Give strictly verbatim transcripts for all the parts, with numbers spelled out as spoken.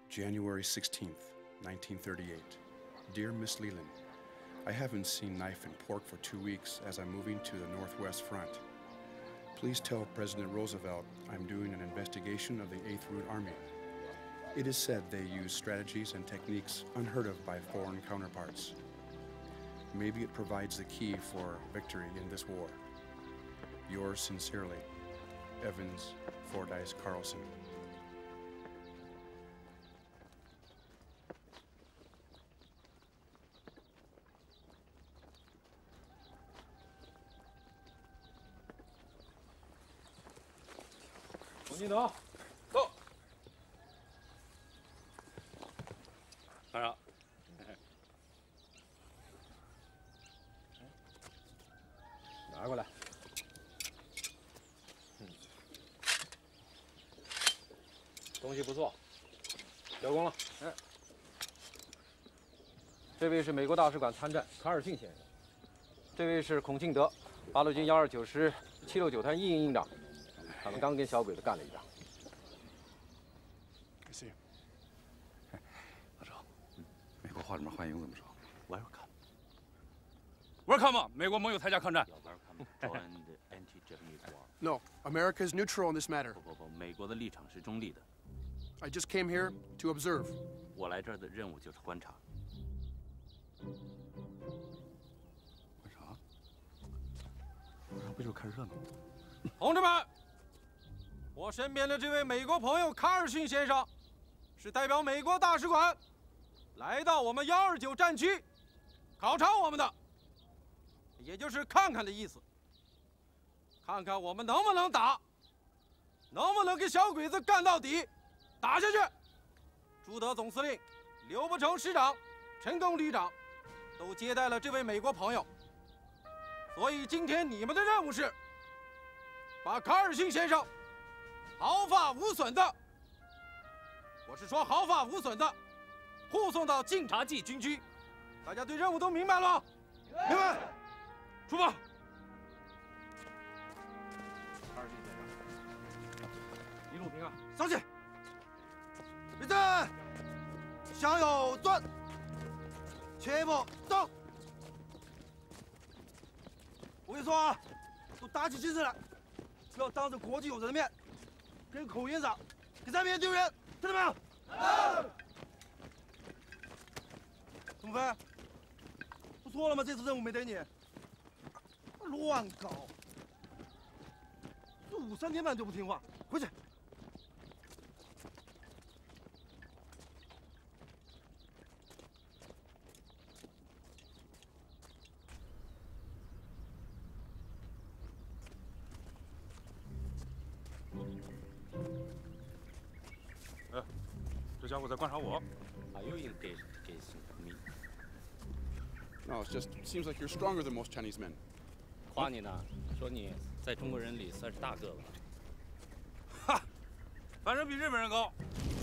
January sixteenth, nineteen thirty-eight. Dear Miss Leland, I haven't seen knife and pork for two weeks as I'm moving to the Northwest Front. Please tell President Roosevelt I'm doing an investigation of the Eighth Root Army. It is said they use strategies and techniques unheard of by foreign counterparts. Maybe it provides the key for victory in this war. Yours sincerely, Evans Fordyce Carlson. 洪金德，到。团长，拿过来。嗯，东西不错，交工了。嗯。这位是美国大使馆参战卡尔逊先生，这位是孔庆德，八路军幺二九师七六九团一营营长。 他们刚跟小鬼子干了一仗。 I see. 老周，美国话里面欢迎怎么说 ？Welcome。 Welcome， 美国盟友参加抗战。 No, America is neutral on this matter. 不不不，美国的立场是中立的。 I just came here to observe. 我来这儿的任务就是观察。 观察？观察不就看热闹吗？ 同志们！ 我身边的这位美国朋友卡尔逊先生，是代表美国大使馆来到我们幺二九战区考察我们的，也就是看看的意思，看看我们能不能打，能不能跟小鬼子干到底，打下去。朱德总司令、刘伯承师长、陈赓旅长都接待了这位美国朋友，所以今天你们的任务是把卡尔逊先生 毫发无损的，我是说毫发无损的，护送到晋察冀军区。大家对任务都明白了吗？明白。出发。二十先生，一路平安。 上去。立正。向右转。切步走。我跟你说啊，都打起精神来，不要当着国际友人的面 跟口音上，给咱面丢人，听到没有？董飞，不说了吗？这次任务没得你，乱搞，入伍三天半就不听话，回去。 哎，这家伙在观察我。 Are you engaging me? No, it just seems like you're stronger than most Chinese men. 夸你呢，说你在中国人里算是大个子。 哈，反正比日本人高。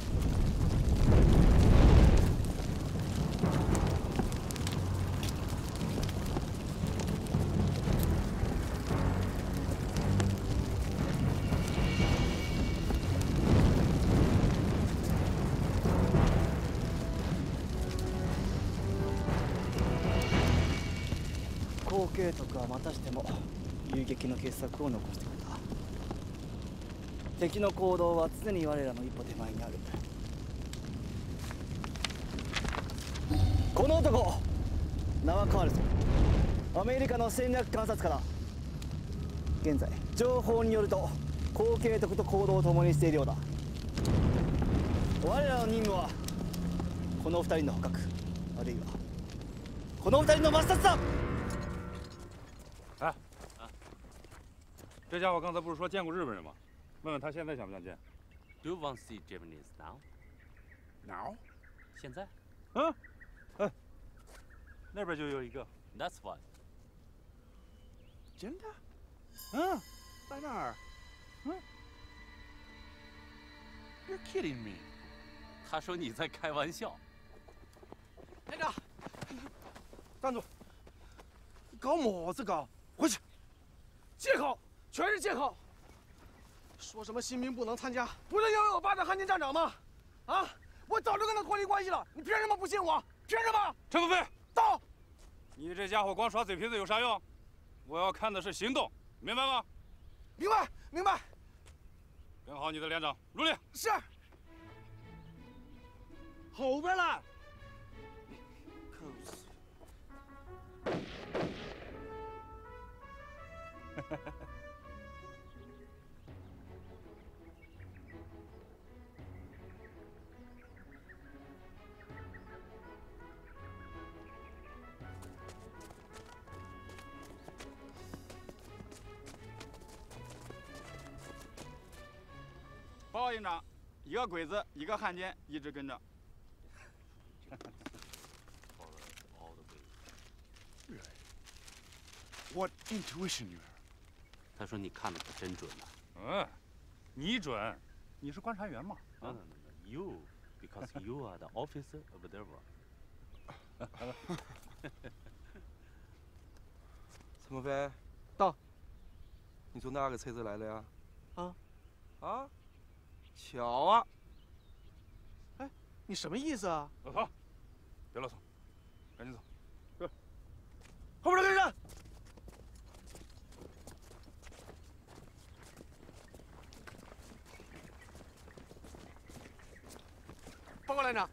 後継徳はまたしても遊撃の傑作を残してくれた。敵の行動は常に我らの一歩手前にある。この男名はカールソン、アメリカの戦略観察家だ。現在情報によると後継徳と行動を共にしているようだ。我らの任務はこの二人の捕獲、あるいはこの二人の抹殺だ。 哎，啊，这家伙刚才不是说见过日本人吗？问问他现在想不想见 Do you want to see Japanese now? ？Now？ 现在？ 嗯，哎，那边就有一个。 That's what？ 真的？嗯，在那儿。嗯。You're kidding me？ 他说你在开玩笑。 连长，站住！搞么子搞？ 回去！借口，全是借口。说什么新兵不能参加，不是因为我爸在汉奸站长吗？啊， 我早就跟他脱离关系了，你凭什么不信我？凭什么？ 陈福飞， 到！ 你这家伙光耍嘴皮子有啥用？我要看的是行动，明白吗？ 明白，明白。 跟好你的连长，入列。 是。后边来。扣死。 报告营长，一个鬼子，一个汉奸，一直跟着。 What intuition you have? 他说你看的可真准啊。 嗯，你准，你是观察员嘛？ 啊 ，You, because you are the officer observer. 陈鹏飞， 到。 你坐哪个车子来的呀？ 啊？ 啊？巧啊！ 哎，你什么意思啊？ 老唐，别啰嗦，赶紧走。 是。后边跟上。报告连长。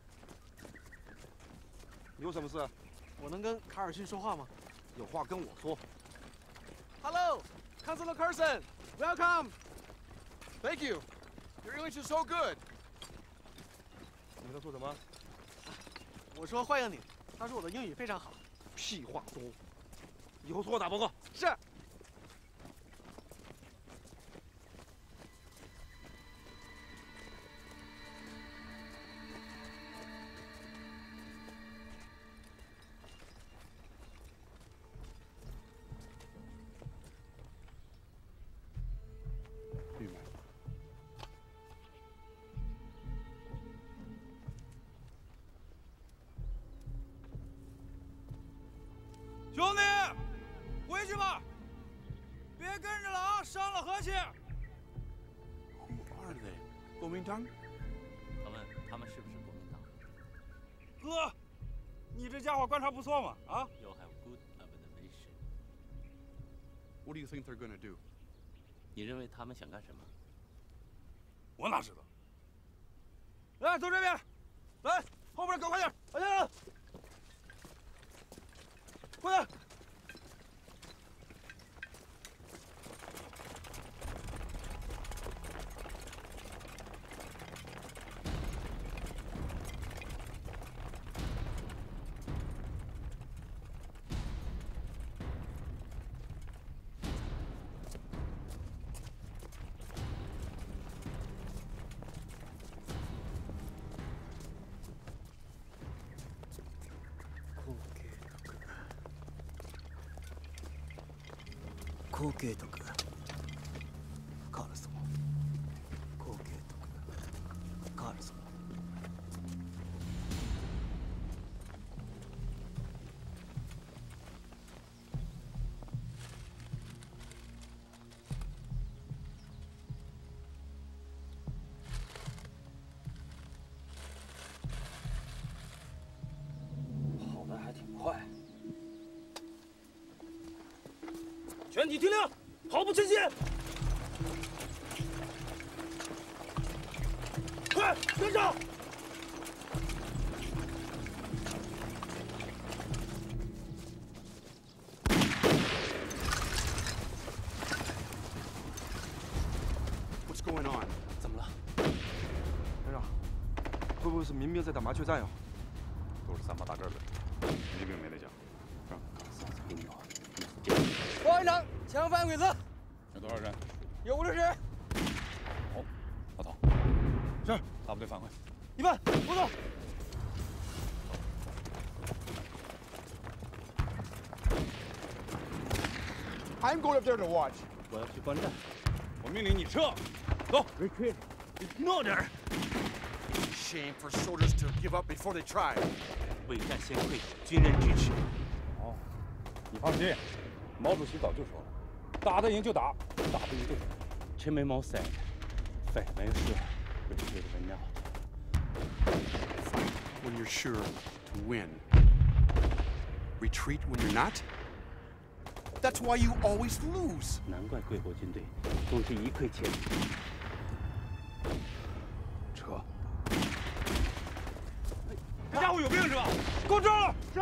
有什么事？ 我能跟卡尔逊说话吗？ 有话跟我说。 Hello, Councilor Carson, welcome. Thank you. Your English is so good. 你跟他说什么？ 我说欢迎你，他说我的英语非常好。 屁话多，以后说我打报告。 是。 明白。 兄弟，回去吧，别跟着了啊，伤了和气。 Who are they? 国民党？ 他们他们是不是国民党？ 哥，你这家伙观察不错嘛，啊 ？You have good observation. What do you think they're gonna do? 你认为他们想干什么？ 我哪知道？来，走这边，来，后边搞快点，快点，快点！ 後継徳カールソン後継徳カールソン跑得还挺快。 全体听令，毫不缺席。快跟上！ 怎么了？连长，会不会是民兵在打麻雀战呀？ 都是三八大阵的，民兵没得讲。 报告连长，前方发现鬼子， 有多少人？ 有五六十人。 好，老唐。 是。 大部队返回。 一半，我走。 I'm going up there to watch. 我要去观战。 我命令你撤，走。 Retreat. Ignore there. Shame for soldiers to give up before they try. 未战先溃，军人支持。 哦，你放心，毛主席早就说了，打得赢就打，打不赢就走。 陈眉毛 said, "Fight 没事，retreat will not." when you're sure to win. Retreat when you're not? That's why you always lose. 难怪贵国军队总是一溃千里。 撤！这家伙有病是吧？给我抓了！是。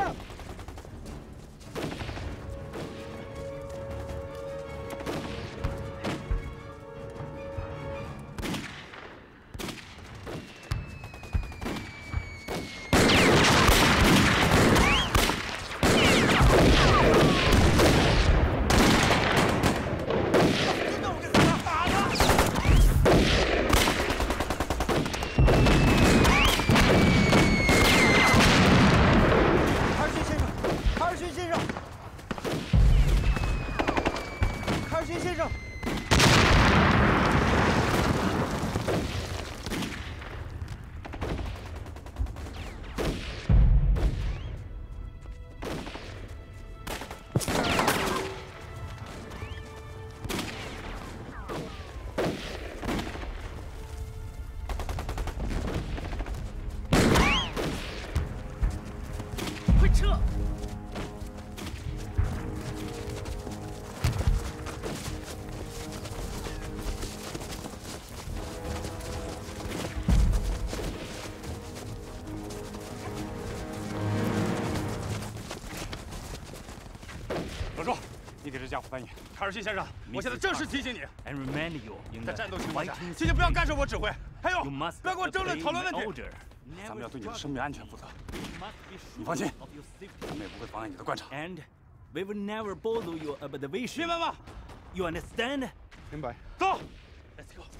老周，你给这家伙翻译。卡尔逊先生，我现在正式提醒你， And remind you, 在战斗情况下，请你不要干涉我指挥。还有， you must 不要跟我争论讨论问题。 order. 咱们要对你的生命安全负责。你放心，咱们也不会妨碍你的观察。 And we will never bother your observation. 明白吗 You understand? 明白。 走 ，Let's go。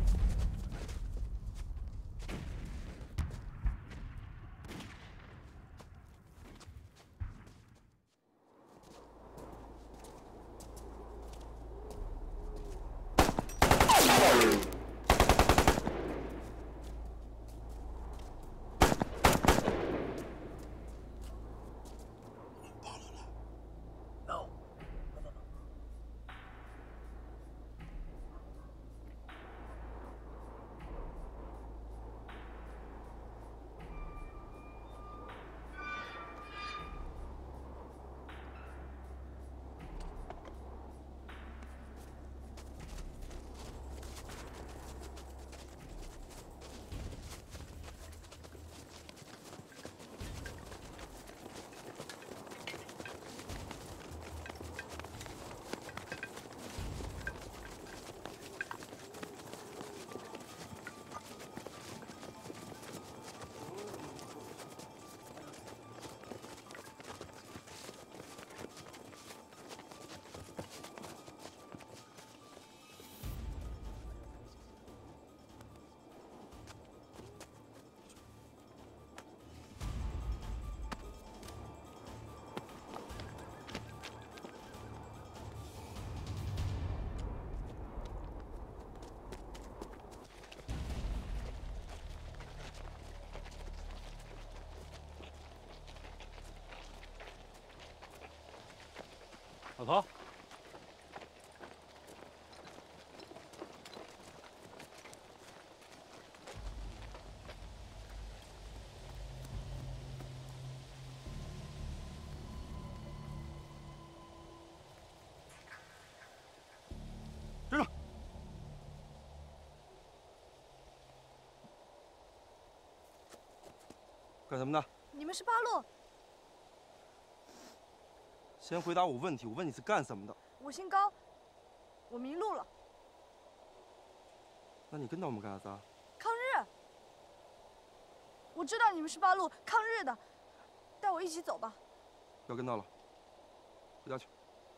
老头，站住！ 干什么呢？ 你们是八路， 先回答我问题。我问你是干什么的？ 我姓高，我迷路了。 那你跟到我们干啥子啊？ 抗日。我知道你们是八路抗日的，带我一起走吧。 不要跟到了，回家去。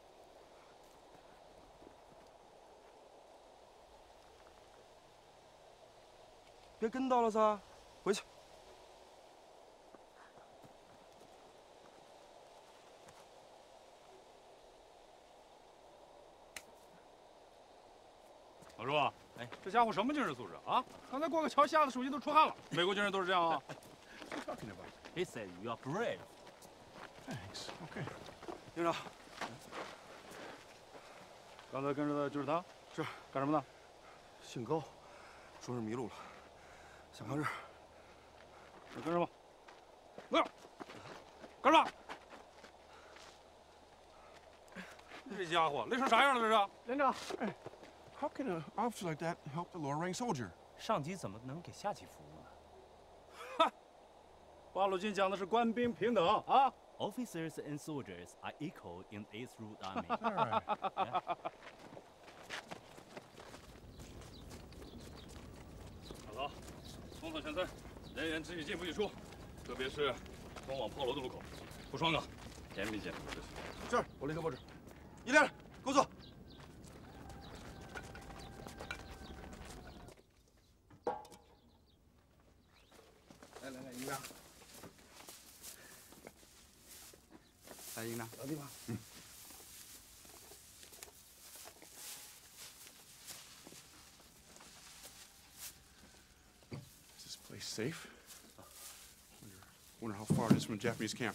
别跟到了噻，回去。 老朱，哎，这家伙什么精神素质啊？刚才过个桥，吓得手心都出汗了。美国军人都是这样啊。 He said you are brave. Thanks. Okay. 营长， 刚才跟着的就是他， 是干什么呢？ 姓高，说是迷路了，想抗日。 那跟着吧。 那干啥？这家伙累成啥样了？这是？ 连长，哎 ，How can an officer like that help a lower-rank soldier？ 上级怎么能给下级服务呢？ 哈，八路军讲的是官兵平等啊。 Officers and soldiers are equal in the Eighth Root Army. Yeah. 好，冲锋全村，人员只许进不许出，特别是通往炮楼的路口，不双岗，严密监督执行。 是，我立刻布置。一连，给我坐。 来来来，营长。来，营长， 老地方。 嗯。 Place safe? Wonder, wonder how far it is from the Japanese camp.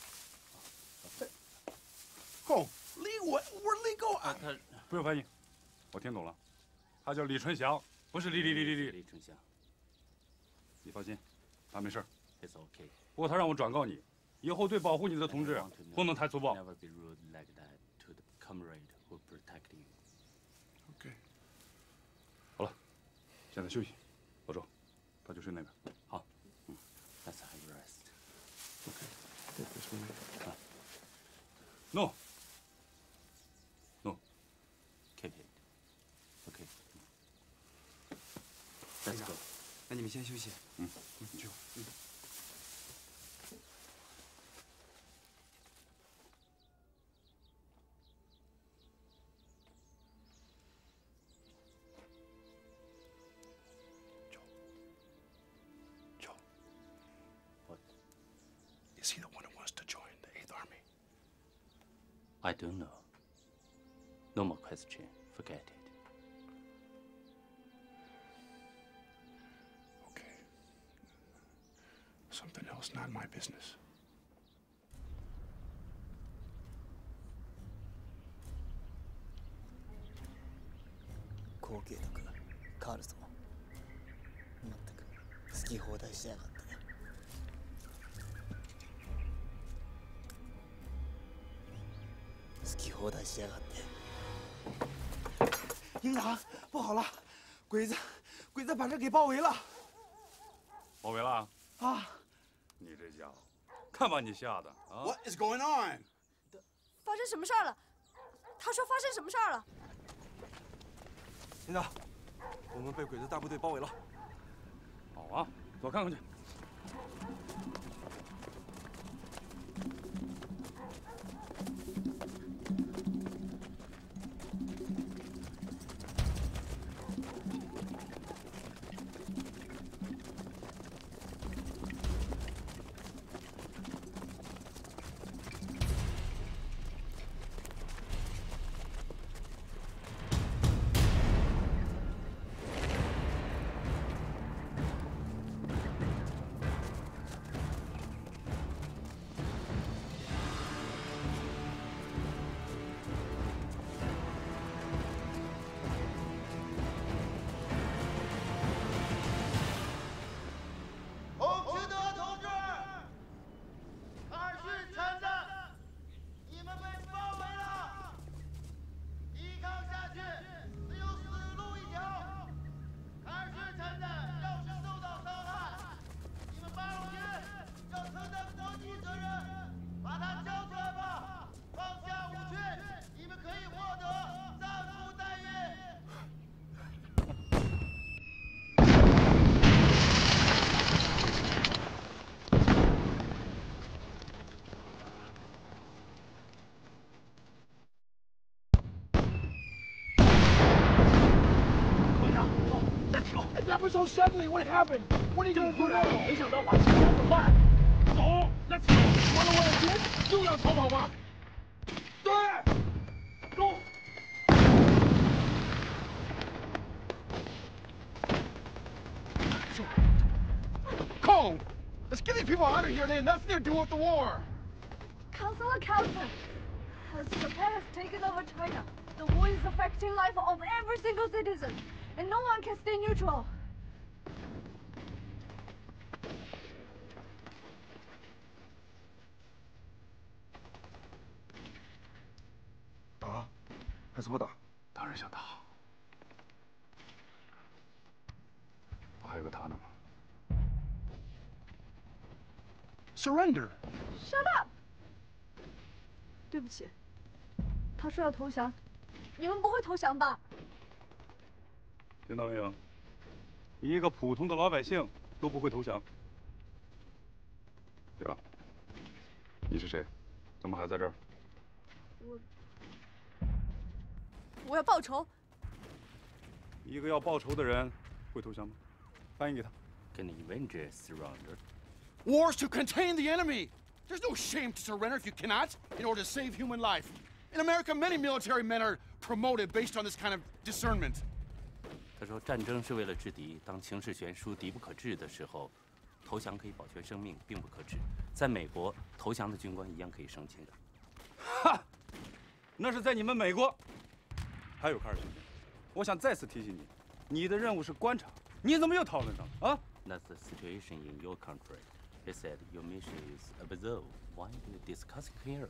Oh, Li, what? Where Li go? 他不用翻译，我听懂了，他叫李春祥，不是李李李李李。 李春祥， 你放心，他没事。 It's okay. 不过他让我转告你，以后对保护你的同志不能太粗暴。 Never be rude like that to the comrade who protect you. Okay. 好了，现在休息，老周。 他就睡那边。 好，嗯 ，Let's have a rest. Okay. Take this one. No. No. Keep it. Okay. Let's go. 那你们先休息。 嗯，你去吧。嗯。 Is he the one who wants to join the Eighth Army? I don't know. No more question. Forget it. Okay. Something else, not my business. 後継とかカールソン。まったく好き放題しやがって。 好き放題しやがって！ 营长，不好了，鬼子，鬼子把这给包围了！ 包围了？ 啊！ 你这家伙，看把你吓的啊 What is going on？ 发生什么事儿了？他说发生什么事儿了？ 营长，我们被鬼子大部队包围了。 好啊，走看看去。 That was so suddenly. What happened? What are you gonna do now? 没想到把枪怎么办？走 ，Let's go. Run away again? 又要逃跑吗？对，走。Cole, let's get these people out of here. They have nothing to do with the war. Counselor, Counselor, as Japan has taken over China, the war is affecting life of every single citizen, and no one can stay neutral. 怎么打？ 当然想打。我还有个他呢。 Surrender. Shut up. 对不起，他说要投降，你们不会投降吧？ 听到没有？一个普通的老百姓都不会投降。对了，你是谁？怎么还在这儿？ 我我要报仇。 一个要报仇的人会投降吗？翻译给他。 Can Avenger surrender? Wars to contain the enemy. There's no shame to surrender if you cannot, in order to save human life. In America, many military men are promoted based on this kind of discernment. 他说，战争是为了制敌。当情势悬殊、敌不可治的时候，投降可以保全生命，并不可耻。在美国，投降的军官一样可以升迁的。 哈，那是在你们美国。还有卡尔逊，我想再次提醒你，你的任务是观察。你怎么又讨论上了啊 ？That's the situation in your country. He said your mission is observe. Why do you discuss here?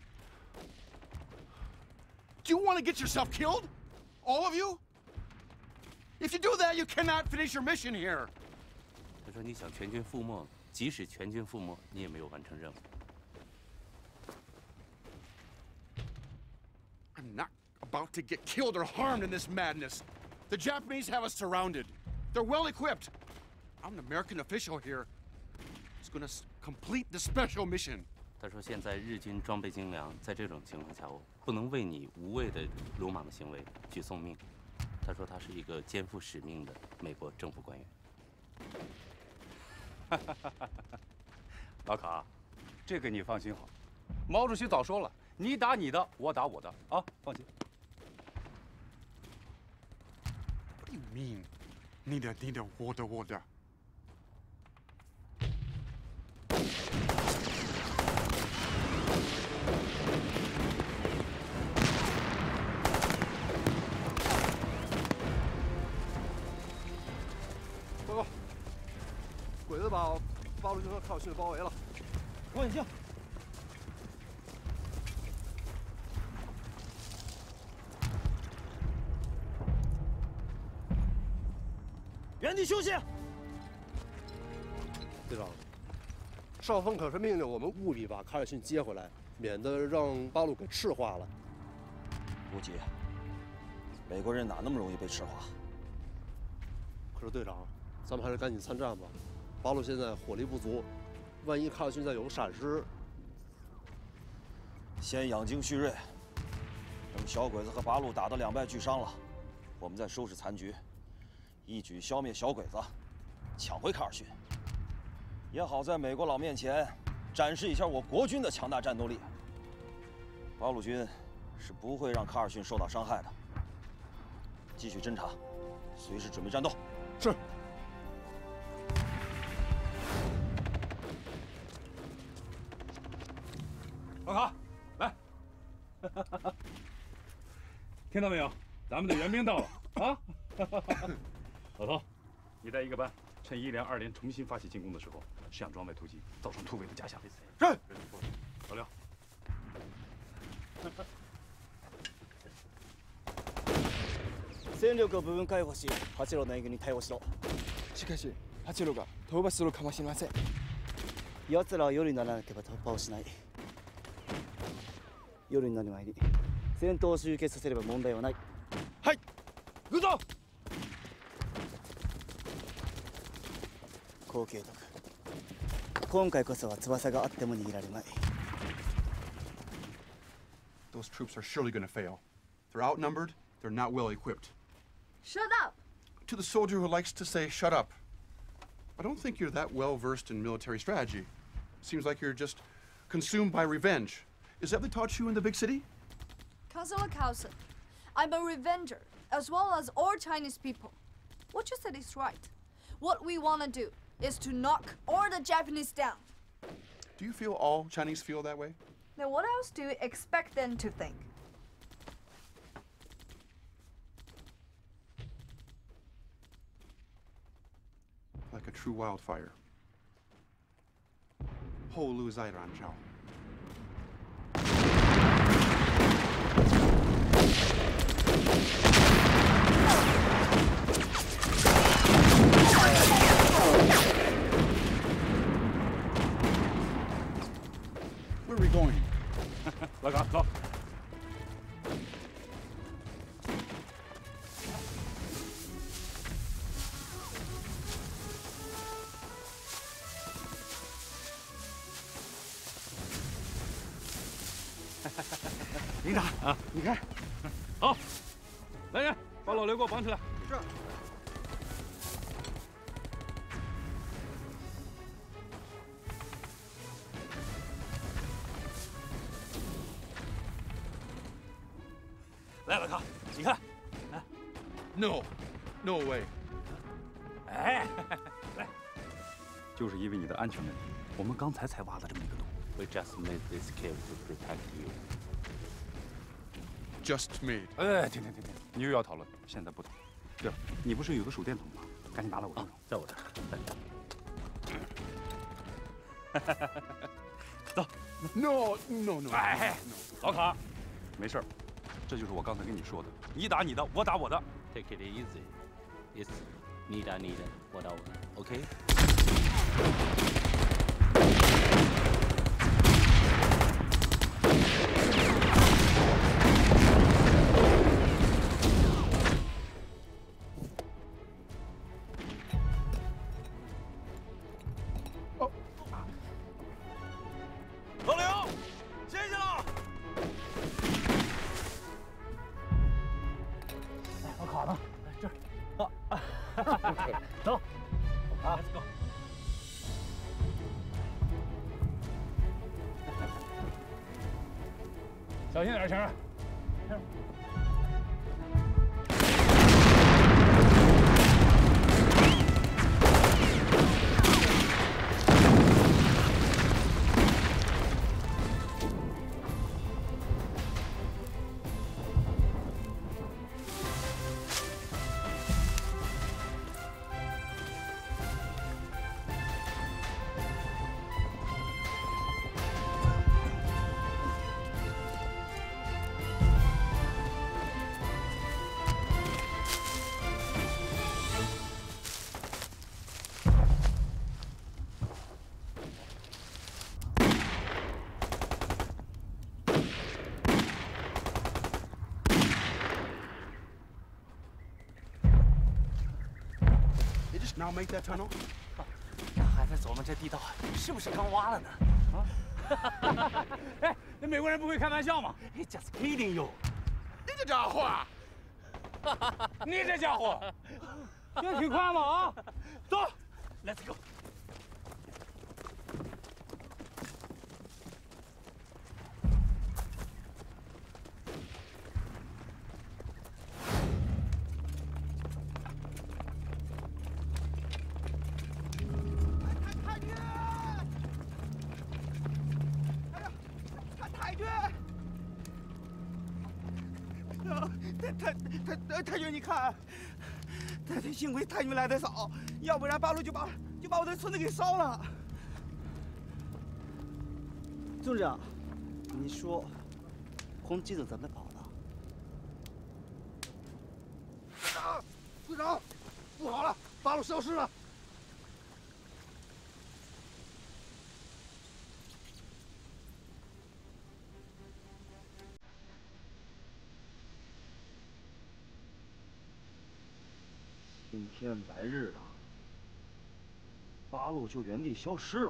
Do you want to get yourself killed? All of you? If you do that, you cannot finish your mission here. 他说：“你想全军覆没，即使全军覆没，你也没有完成任务。” I'm not about to get killed or harmed in this madness. The Japanese have us surrounded. They're well equipped. I'm an American official here. Who's going to complete the special mission. 他说：“现在日军装备精良，在这种情况下，我不能为你无谓的鲁莽的行为去送命。”他说他是一个肩负使命的美国政府官员。 老卡，这个你放心好，毛主席早说了，你打你的，我打我的啊，放心。 What do you mean? 你的你的我的我的。 报告，鬼子把八路军和卡尔逊包围了。 望远镜。原地休息。 队长，上峰可是命令我们务必把卡尔逊接回来，免得让八路给赤化了。 不急，美国人哪那么容易被赤化？ 可是队长，咱们还是赶紧参战吧。八路现在火力不足，万一卡尔逊再有个闪失， 先养精蓄锐，等小鬼子和八路打得两败俱伤了，我们再收拾残局，一举消灭小鬼子，抢回卡尔逊。也好在美国佬面前展示一下我国军的强大战斗力。八路军是不会让卡尔逊受到伤害的。继续侦查，随时准备战斗。 是。 老卡，来，听到没有？咱们的援兵到了啊！老头，你带一个班，趁一连、二连重新发起进攻的时候，试想装备突击，造成突围的假象。 是。 老廖。 戦力を部分解放し、八路の援軍に対応しろ。 しかし、八路が討伐するかもしれません。 奴らは夜にならなければ突破をしない。夜になる前に戦闘を終結させれば問題はない。 はい、行くぞ。 高慶徳、今回こそは翼があっても逃げられない。 Those troops are surely going to fail. They're outnumbered. They're not well equipped. Shut up! To the soldier who likes to say, shut up. I don't think you're that well versed in military strategy. Seems like you're just consumed by revenge. Is that what they taught you in the big city? Councillor Carlson, I'm a revenger, as well as all Chinese people. What you said is right. What we want to do is to knock all the Japanese down. Do you feel all Chinese feel that way? Then what else do you expect them to think? Like a true wildfire. 后路在燃烧。 营长啊，你看，好，来人，把老刘给我绑起来。 是。 来，老康，你看，啊 No, no way. 哎，来，就是因为你的安全问题，我们刚才才挖了这么一个洞。 We just made this cave to protect you. Just made. 哎，停停停停，你又要讨论，现在不讨论。对了，你不是有个手电筒吗？赶紧拿来我用用。 在我这儿。 走。 No, no, no. 哎，老卡，没事儿，这就是我刚才跟你说的，你打你的，我打我的。 Take it easy. It's 你打你的，我打我的。OK。 老刘，谢谢了。 哎，我卡呢？这儿。啊，走。啊 ，Let's go。小心点，晴儿。 Now make that tunnel? 这孩子琢磨这地道是不是刚挖了呢？ 啊！哎，那美国人不会开玩笑吗 ？Just kidding you！ 你这家伙， 你这家伙，也挺快嘛啊！走 ，Let's go。 太太太太君，你看，太太幸亏太君来得早，要不然八路就把就把我的村子给烧了。 村长，你说红机子怎么跑的？ 村长，村长，不好了，八路消失了。 青天白日的，八路就原地消失了。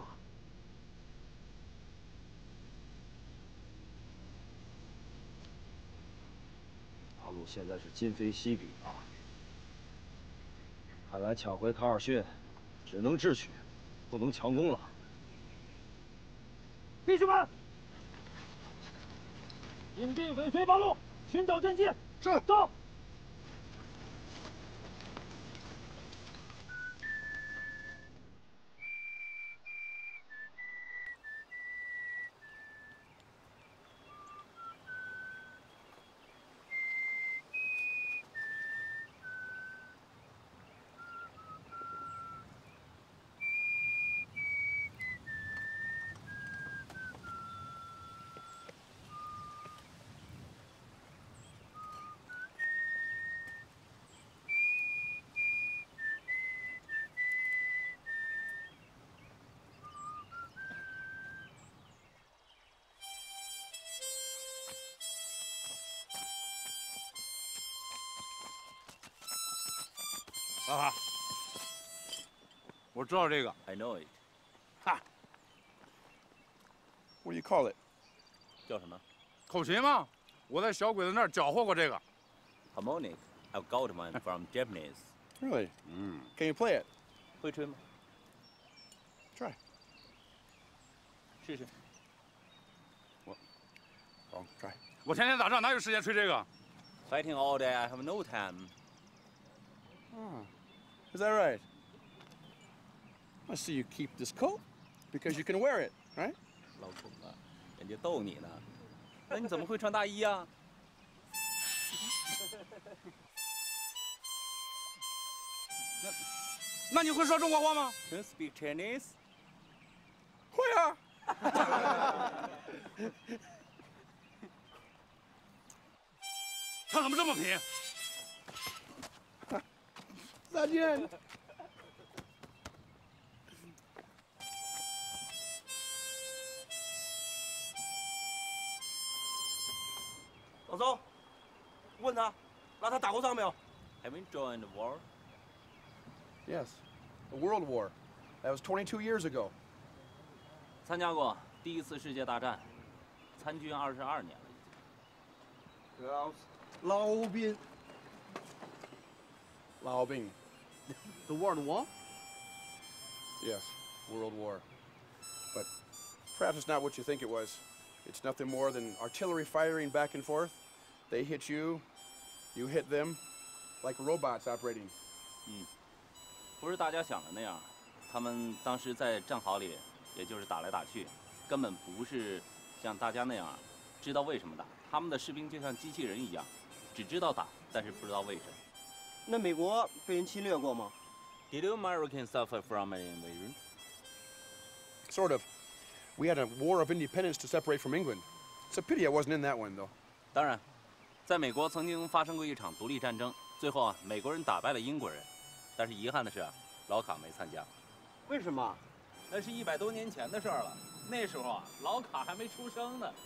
八路现在是今非昔比啊！看来抢回卡尔逊，只能智取，不能强攻了。弟兄们，引兵尾随八路，寻找阵地。是，走。 老卡，我知道这个。 I know it。 哈。 What do you call it？ 叫什么？ 口琴吗？ 我在小鬼子那儿缴获过这个。 Harmonic, I've got one from Japanese. Really? 嗯。 Can you play it? 会吹吗 Try. 试试。 我，好 try. 我天天打仗，哪有时间吹这个 ？Fighting all day, I have no time. Oh, is that right? I see you keep this coat because you can wear it, right? 老孔啊，人家逗你呢。那你怎么会穿大衣啊？ 那，那你会说中国话吗 ？Can you speak Chinese？ 会啊。 他怎么这么贫？ 再见。 老邹，问他，让他打过仗没有 ？Have you joined the war? Yes, the World War. That was twenty-two years ago. 参加过第一次世界大战，参军二十二年了已经。 老老兵。 老兵。 The World War? Yes, World War. But perhaps it's not what you think it was. It's nothing more than artillery firing back and forth. They hit you, you hit them, like robots operating. 嗯，不是大家想的那样。他们当时在战壕里，也就是打来打去，根本不是像大家那样知道为什么打。他们的士兵就像机器人一样，只知道打，但是不知道为什么。 那美国被人侵略过吗 ？Did Americans suffer from an invasion? Sort of. We had a war of independence to separate from England. It's a pity I wasn't in that one, though. 当然，在美国曾经发生过一场独立战争，最后啊，美国人打败了英国人。但是遗憾的是啊，老卡没参加。 为什么？ 那是一百多年前的事儿了。那时候啊，老卡还没出生呢。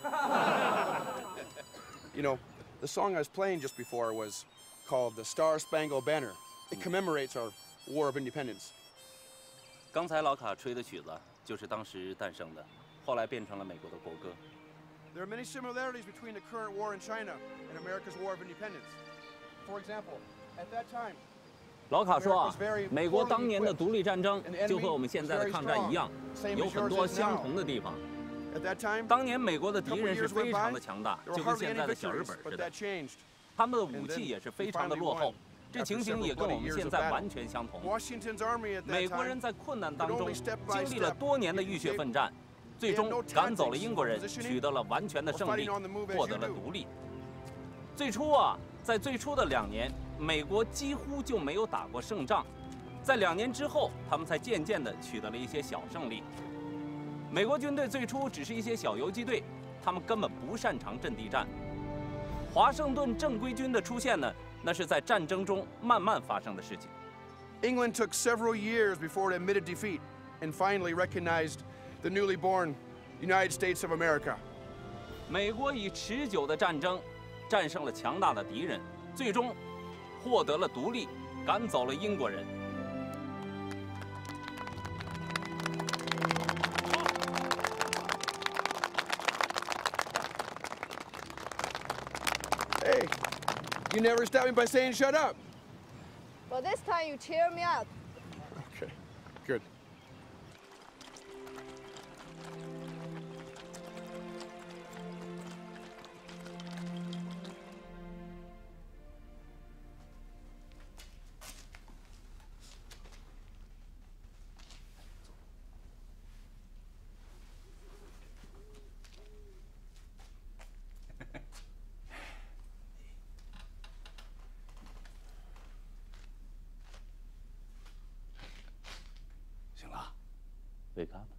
You know, the song I was playing just before was called "The Star Spangled Banner." It commemorates our War of Independence. 刚才老卡吹的曲子就是当时诞生的，后来变成了美国的国歌。 There are many similarities between the current war in China and America's War of Independence. For example, at that time. 老卡说啊，美国当年的独立战争就和我们现在的抗战一样，有很多相同的地方。当年美国的敌人是非常的强大，就跟现在的小日本似的，他们的武器也是非常的落后。这情形也跟我们现在完全相同。美国人在困难当中经历了多年的浴血奋战，最终赶走了英国人，取得了完全的胜利，获得了独立。最初啊，在最初的两年。美国几乎就没有打过胜仗，在两年之后，他们才渐渐地取得了一些小胜利。美国军队最初只是一些小游击队，他们根本不擅长阵地战。华盛顿正规军的出现呢，那是在战争中慢慢发生的事情。 England took several years before it admitted defeat and finally recognized the newly born United States of America. 美国以持久的战争战胜了强大的敌人，最终。获得了独立，赶走了英国人。 Hey, you never stop me by saying shut up. Well, this time you cheer me up. Okay, good. Wake up.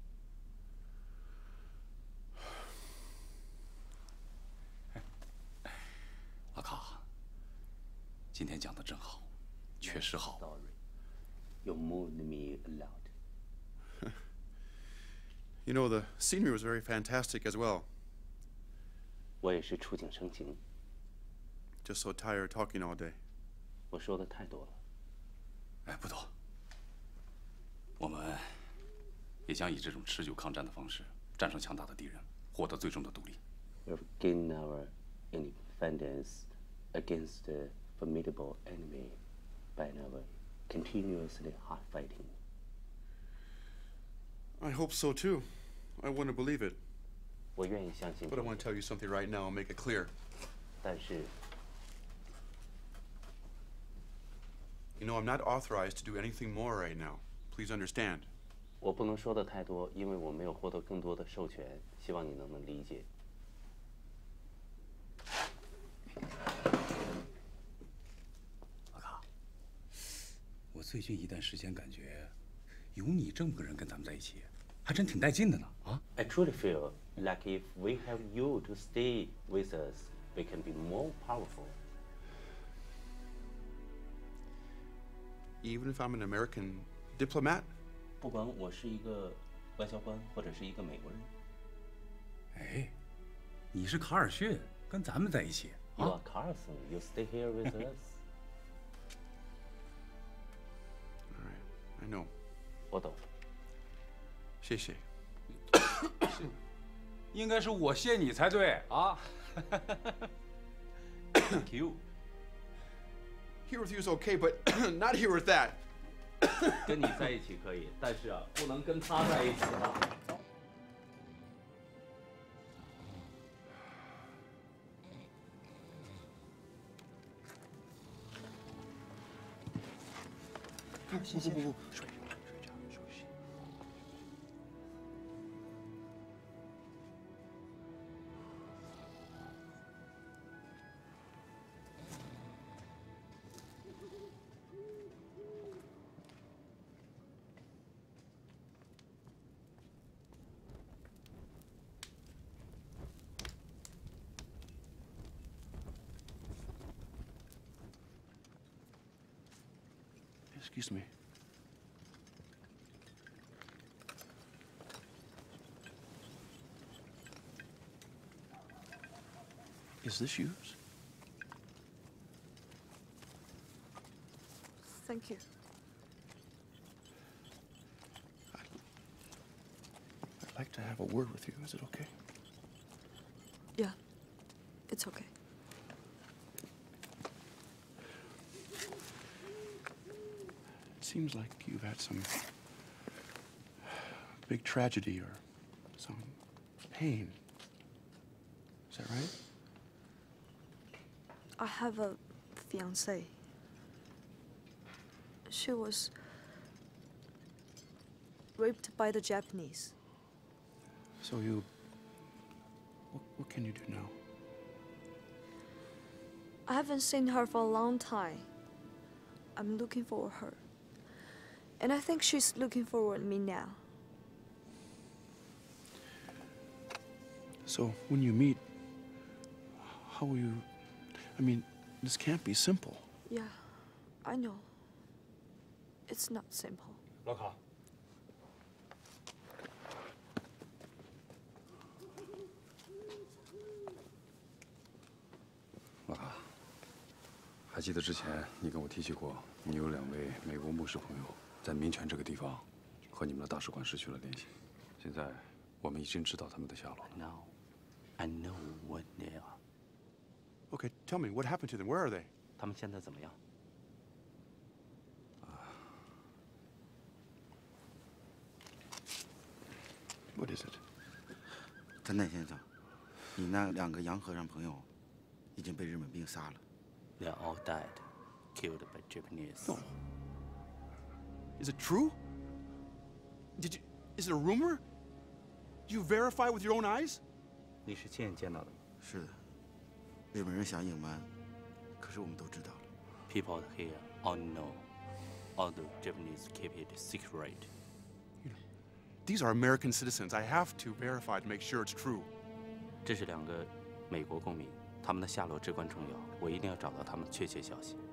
阿卡，今天讲的真好，确实好。 You moved me a lot. You know, the scenery was very fantastic as well. 我也是触景生情。 Just so tired talking all day. 我说的太多了。 哎，不多。我们也将以这种持久抗战的方式战胜强大的敌人，获得最终的独立。 We've gained our independence. independence against a formidable enemy by our continuously hard fighting. I hope so too. I want to believe it. 我愿意相信。 But I want to tell you something right now and make it clear. 但是。 You know, I'm not authorized to do anything more right now. Please understand. 我不能说的太多，因为我没有获得更多的授权。希望你能不能理解。 老卡，我最近一段时间感觉，有你这么个人跟咱们在一起，还真挺带劲的呢。啊 I truly feel like if we have you to stay with us, we can be more powerful. Even if I'm an American diplomat? 不管我是一个外交官或者是一个美国人。 哎，你是卡尔逊，跟咱们在一起。 You are Carlson. You stay here with us. All right, I know. 我懂。 谢谢。 应该是我谢你才对啊。 Thank you. Here with you is okay, but not here with that. 跟你在一起可以，但是啊，不能跟他在一起啊。 不不不不，水。 Excuse me. Is this yours? Thank you. I'd, I'd like to have a word with you. Is it okay? Yeah, it's okay. Seems like you've had some big tragedy or some pain. Is that right? I have a fiancée. She was raped by the Japanese. So you... What, what can you do now? I haven't seen her for a long time. I'm looking for her. And I think she's looking forward to me now. So, when you meet, how will you... I mean, this can't be simple. Yeah, I know. It's not simple. 老卡，老卡，还记得之前你跟我提起过，你有两位美国牧师朋友在民权这个地方和你们的大使馆失去了联系。现在我们已经知道他们的下落了。 Now, I know what they are. Okay, tell me, what happened to them? Where are they? 他们现在怎么样？ What is it? 藤田先生，你那两个洋和尚朋友已经被日本兵杀了。 They are all dead, killed by Japanese. No. Is it true? Did you? Is it a rumor? Did you verify with your own eyes? 你是亲眼见到的。 是的，日本人想隐瞒，可是我们都知道了。 People here all know, although Japanese keep it secret. These are American citizens. I have to verify to make sure it's true. 这是两个美国公民，他们的下落至关重要，我一定要找到他们的确切消息。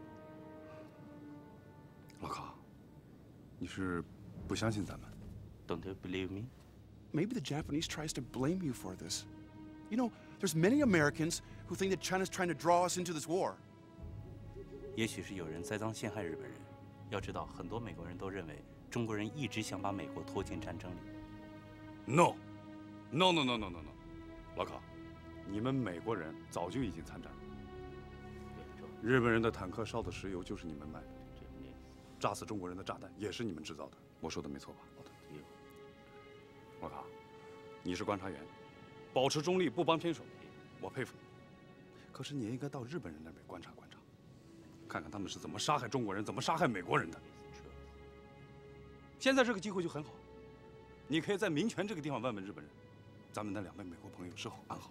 老卡，你是不相信咱们 ？Don't you believe me? Maybe the Japanese tries to blame you for this. You know, there's many Americans who think that China's trying to draw us into this war. 也许是有人栽赃陷害日本人。要知道，很多美国人都认为中国人一直想把美国拖进战争里。 No, no, no, no, no, no, no. 老卡，你们美国人早就已经参战了。 日本人的坦克烧的石油就是你们卖的，炸死中国人的炸弹也是你们制造的。我说的没错吧？我靠，你是观察员，保持中立，不帮偏手，我佩服你。可是你也应该到日本人那边观察观察，看看他们是怎么杀害中国人，怎么杀害美国人的。现在这个机会就很好，你可以在民权这个地方问问日本人，咱们那两位美国朋友是否安好。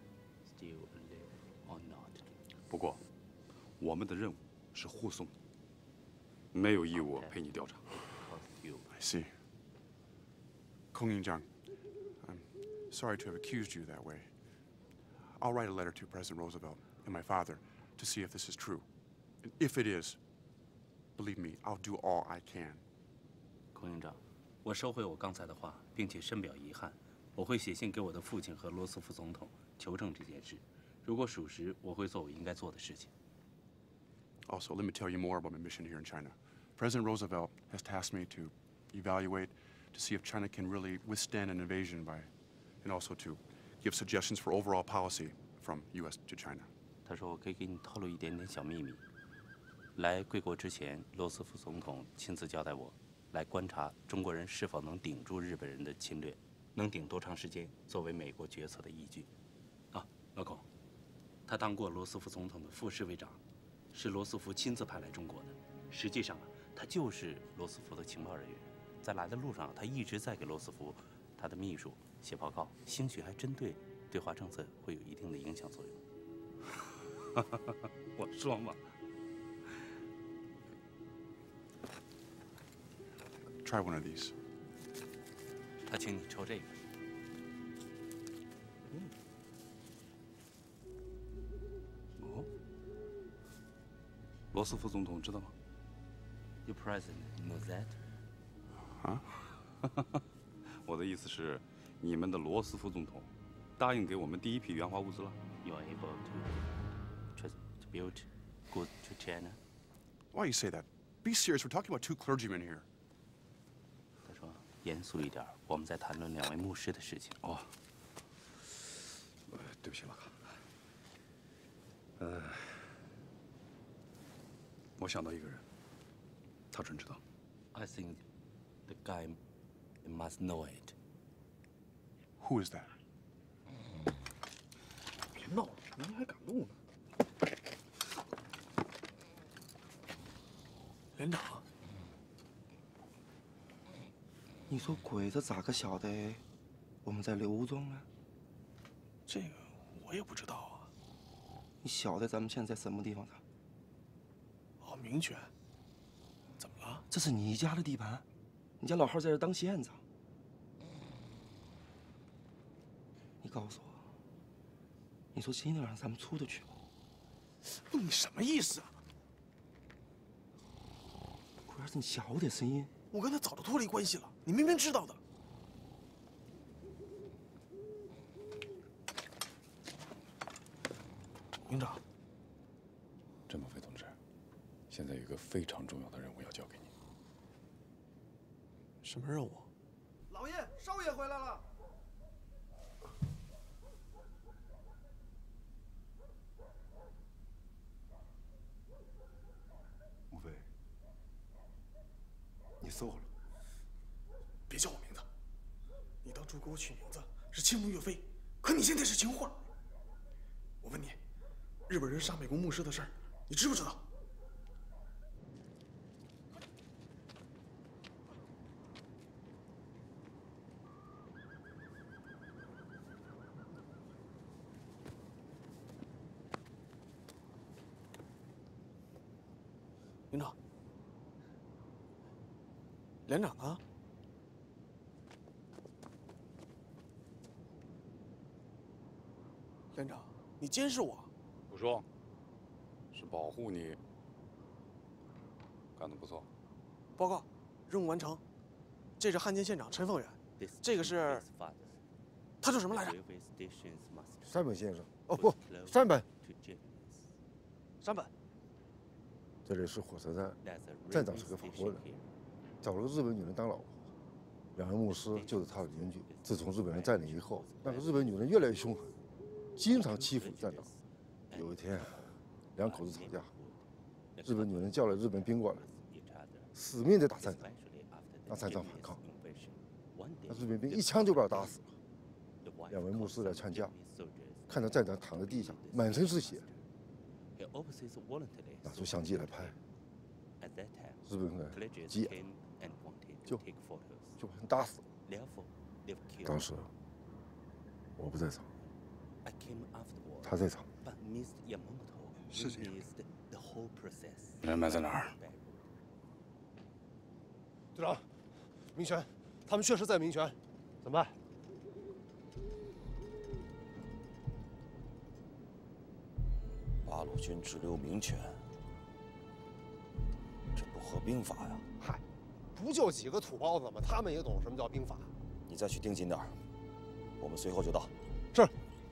不过，我们的任务是护送你，没有义务陪你调查。 I see. Kong Ying-jiang, I'm sorry to have accused you that way. I'll write a letter to President Roosevelt and my father to see if this is true. And if it is, believe me, I'll do all I can. 孔营长，我收回我刚才的话，并且深表遗憾。我会写信给我的父亲和罗斯福总统求证这件事。如果属实，我会做我应该做的事情。 Also, let me tell you more about my mission here in China. President Roosevelt has tasked me to evaluate to see if China can really withstand an invasion by, and also to give suggestions for overall policy from U S to China. 他说我可以给你透露一点点小秘密。来贵国之前，罗斯福总统亲自交代我，来观察中国人是否能顶住日本人的侵略，能顶多长时间，作为美国决策的依据。啊，老孔，他当过罗斯福总统的副侍卫长，是罗斯福亲自派来中国的。实际上啊，他就是罗斯福的情报人员。在来的路上，他一直在给罗斯福他的秘书写报告，兴许还真对对华政策会有一定的影响作用。我说嘛。 Try one of these. 他请你抽这个。 嗯。哦。罗斯福总统知道吗 ？Your president knows that. 啊？我的意思是，你们的罗斯福总统答应给我们第一批援华物资了。 You are able to tribute goods to China. Why you say that? Be serious. We're talking about two clergymen here. 他说：“严肃一点，我们在谈论两位牧师的事情。” 哦，对不起，老卡。呃，我想到一个人，他准知道。 I think the guy must know it. Who is that? 别闹了，你们还敢录呢？连长， 你说鬼子咋个晓得我们在刘庄啊？ 这个我也不知道啊。 你晓得咱们现在什么地方的？ 哦，民权。怎么了？ 这是你家的地盘，你家老汉在这当县长。你告诉我，你说今天晚上咱们出得去吗？ 不，你什么意思啊？ 鬼儿子，你小点声音。 我跟他早就脱离关系了，你明明知道的。营长， 郑某飞同志，现在有一个非常重要的任务要交给你。 什么任务？ 老爷，少爷回来了。 吴飞，你瘦了。 别叫我名字，你当初给我取名字是青龙岳飞，可你现在是秦桧。我问你，日本人杀美国牧师的事儿，你知不知道？连长，连长啊！连长，你监视我？ 不说，是保护你。干得不错。 报告，任务完成。这是汉奸县长陈凤元，这个是……他叫什么来着？ 山本先生。哦不，山本。 山本。 这里是火车站，站长是个法国人，找了个日本女人当老婆。两位牧师就是他的邻居。自从日本人占领以后，那个日本女人越来越凶狠，经常欺负站长。有一天， 两口子吵架，日本女人叫了日本兵过来，死命的打站长，让站长反抗，那日本兵一枪就把他打死了。两位牧师来劝架，看到站长躺在地上，满身是血，拿出相机来拍，日本人急眼，就就把人打死了。当时我不在场，他在场。 是这样。人埋在哪儿？ 队长，民权，他们确实在民权，怎么办？ 八路军只留民权，这不合兵法呀！ 嗨，不就几个土包子吗？他们也懂什么叫兵法。 你再去盯紧点儿，我们随后就到。 是。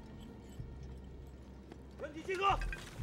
问题集合。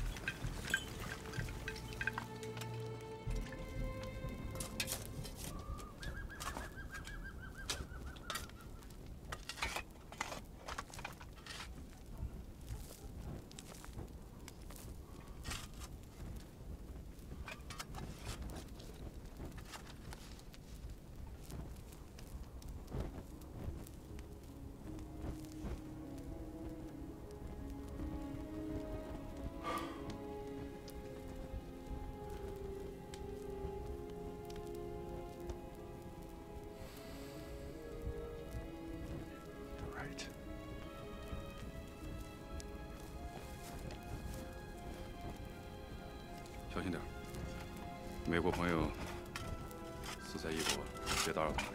小心点，美国朋友死在异国，别打扰他。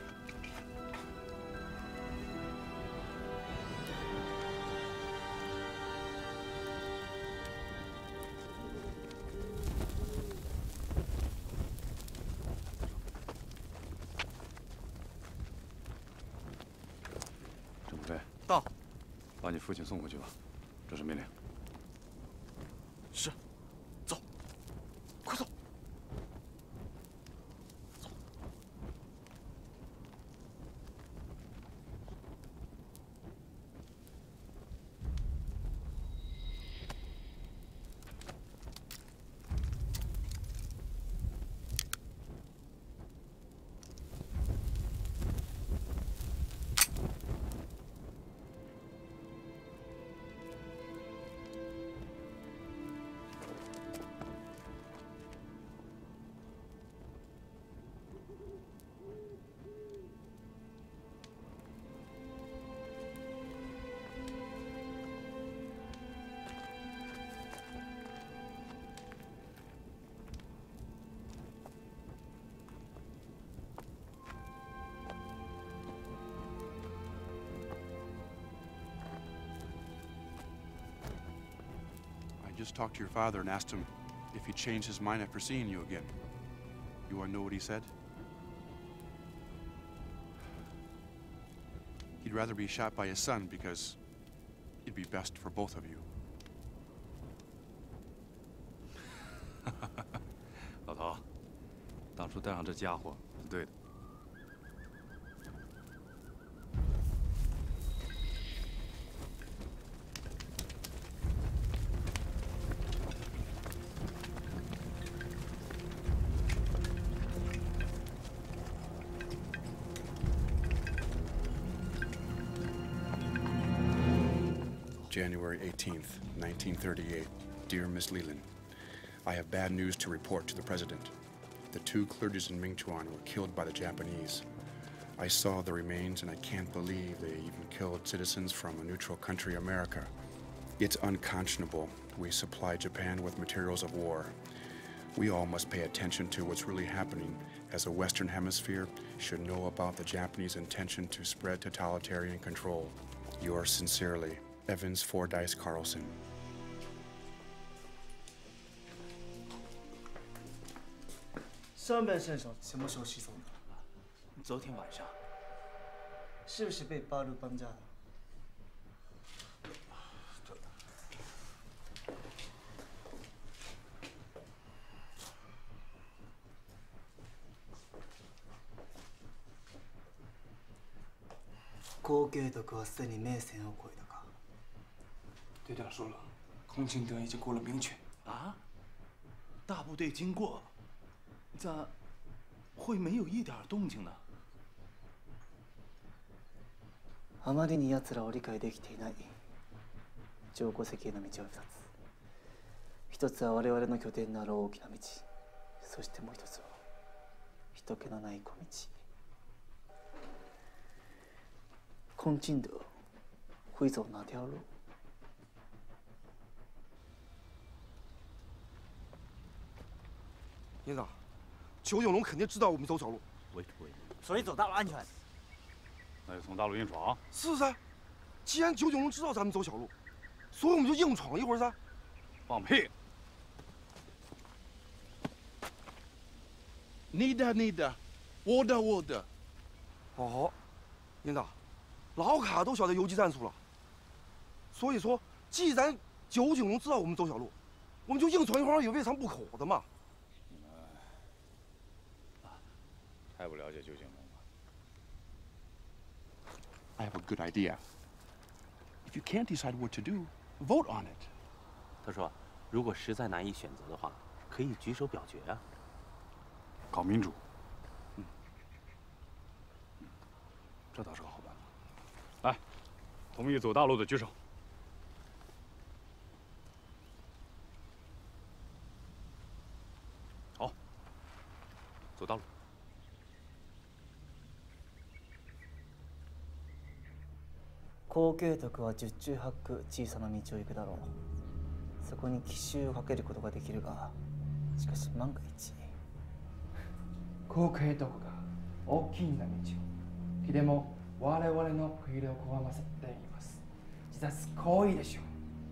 郑步飞， 到， 把你父亲送回去吧，这是命令。 是。 I just talked to your father and asked him if he changed his mind after seeing you again. You want to know what he said? He'd rather be shot by his son because it'd be best for both of you. 老头，当初带上这家伙是对的。 January eighteenth, nineteen thirty-eight. Dear Miss Leland, I have bad news to report to the President. The two clergies in Mingchuan were killed by the Japanese. I saw the remains and I can't believe they even killed citizens from a neutral country, America. It's unconscionable. We supply Japan with materials of war. We all must pay attention to what's really happening, as the Western Hemisphere should know about the Japanese intention to spread totalitarian control. Yours sincerely, Evans Fordyce Carlson. 上半身上什么时候洗手的？ 昨天晚上。 是不是被八路绑架的？高慶徳はすでに名線を越えたか。 队长说了，空勤德已经过了民权。 啊？ 大部队经过，咋会没有一点动静呢？ あまりに奴らを理解できていない上皇石への道は二つ。一つは我々の拠点のある大きな道、そしてもう一つは人気のない小道。空进的会走哪条路？ 营长，九九龙肯定知道我们走小路， 所以走大路安全。 那就从大路硬闯。 是噻，既然九九龙知道咱们走小路，所以我们就硬闯一会儿噻。 放屁！ Nida nida, order order。 好，营长，老卡都晓得游击战术了，所以说，既然九九龙知道我们走小路，我们就硬闯一会儿也未尝不可的嘛。 你们太不了解九九龙了。 I have a good idea. If you can't decide what to do, vote on it. 他说，如果实在难以选择的话，可以举手表决啊。 搞民主，嗯，这倒是个好办法。来，同意走大路的举手。好，走大路。 後継徳は十中八九小さな道を行くだろう。そこに奇襲をかけることができるが、しかし万が一。 後継徳が大きな道を、でも我々の食い力を拒ませています。自殺行為でしょ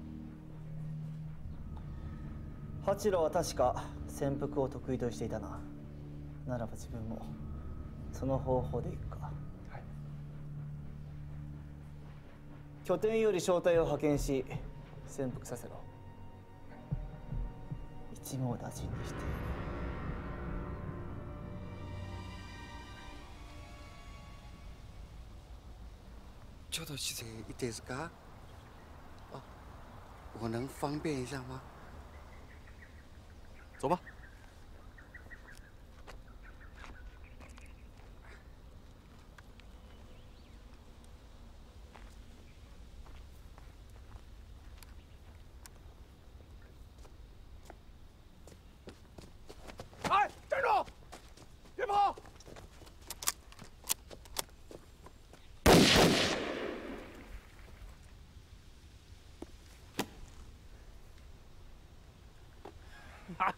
う。八郎は確か潜伏を得意としていたな。ならば自分もその方法で行くか。 拠点より小隊を派遣し潜伏させろ。一網打尽にして。 ちょっと失礼いいですか？啊，我能方便一下吗？ 走吧。 哎，站住！别跑！ 啊！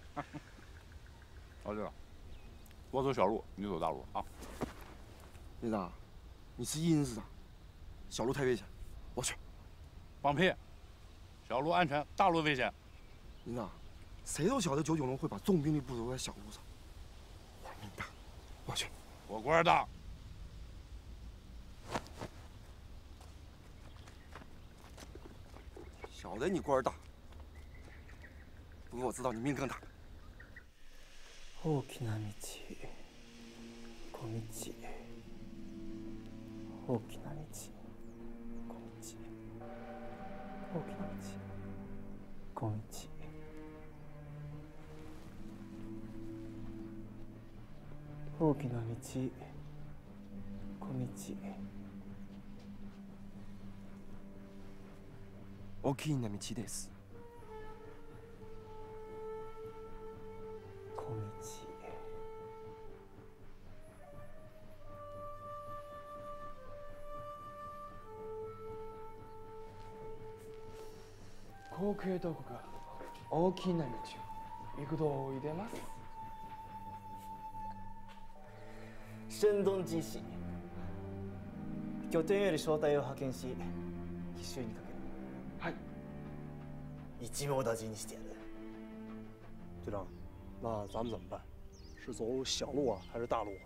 哦对了，我走小路，你走大路啊。 营长，你是阴是的，小路太危险，我去。 放屁！小路安全，大路危险。 营长。 谁都晓得九九龙会把重兵力布留在小路上，我命大，我去， 我官大。 晓得你官大，不过我知道你命更大。 大きな道、小道、大きな道、小道、大きな道、小道。 大きな道、小道。 大きな道です。 小道。 後継徳が大きな道を行く道を入れます。 神丼実施。拠点より小隊を派遣し奇襲にかける。 はい。 一網打尽にしてやる。 队长，那咱们怎么办？是走小路啊，还是大路啊？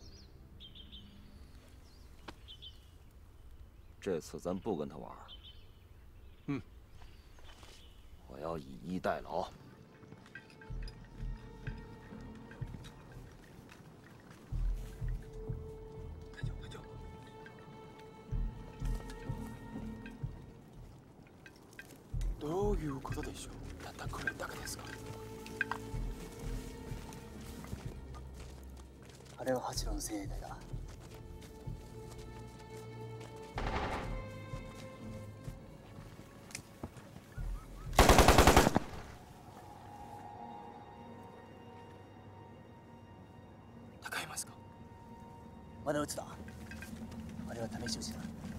这次咱不跟他玩。 嗯。 我要以逸待劳。 どういうことでしょう？たったこれだけですか？ あれは八郎の精鋭隊だ。高山ですか？まだ撃つだ。あれは試し撃ちだ。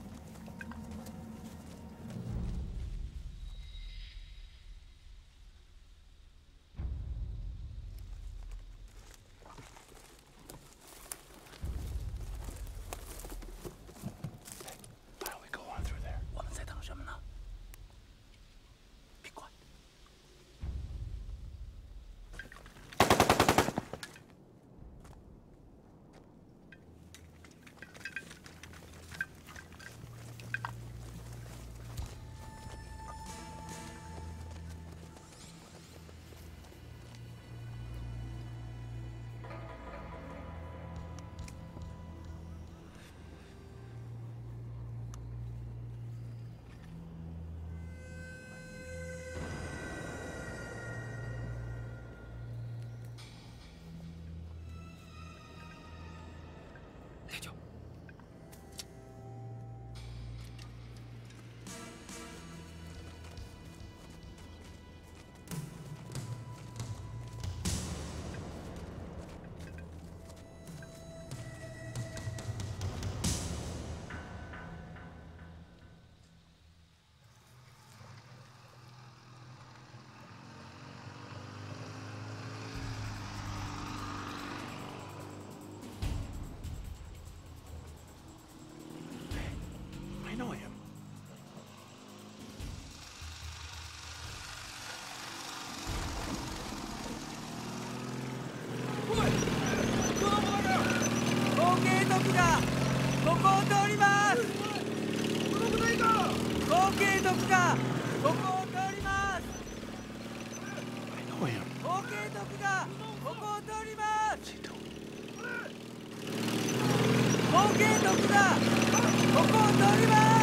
I know him. OK 特がここを通ります。OK 特がここを通ります。OK 特がここを通ります。OK 特がここを通ります。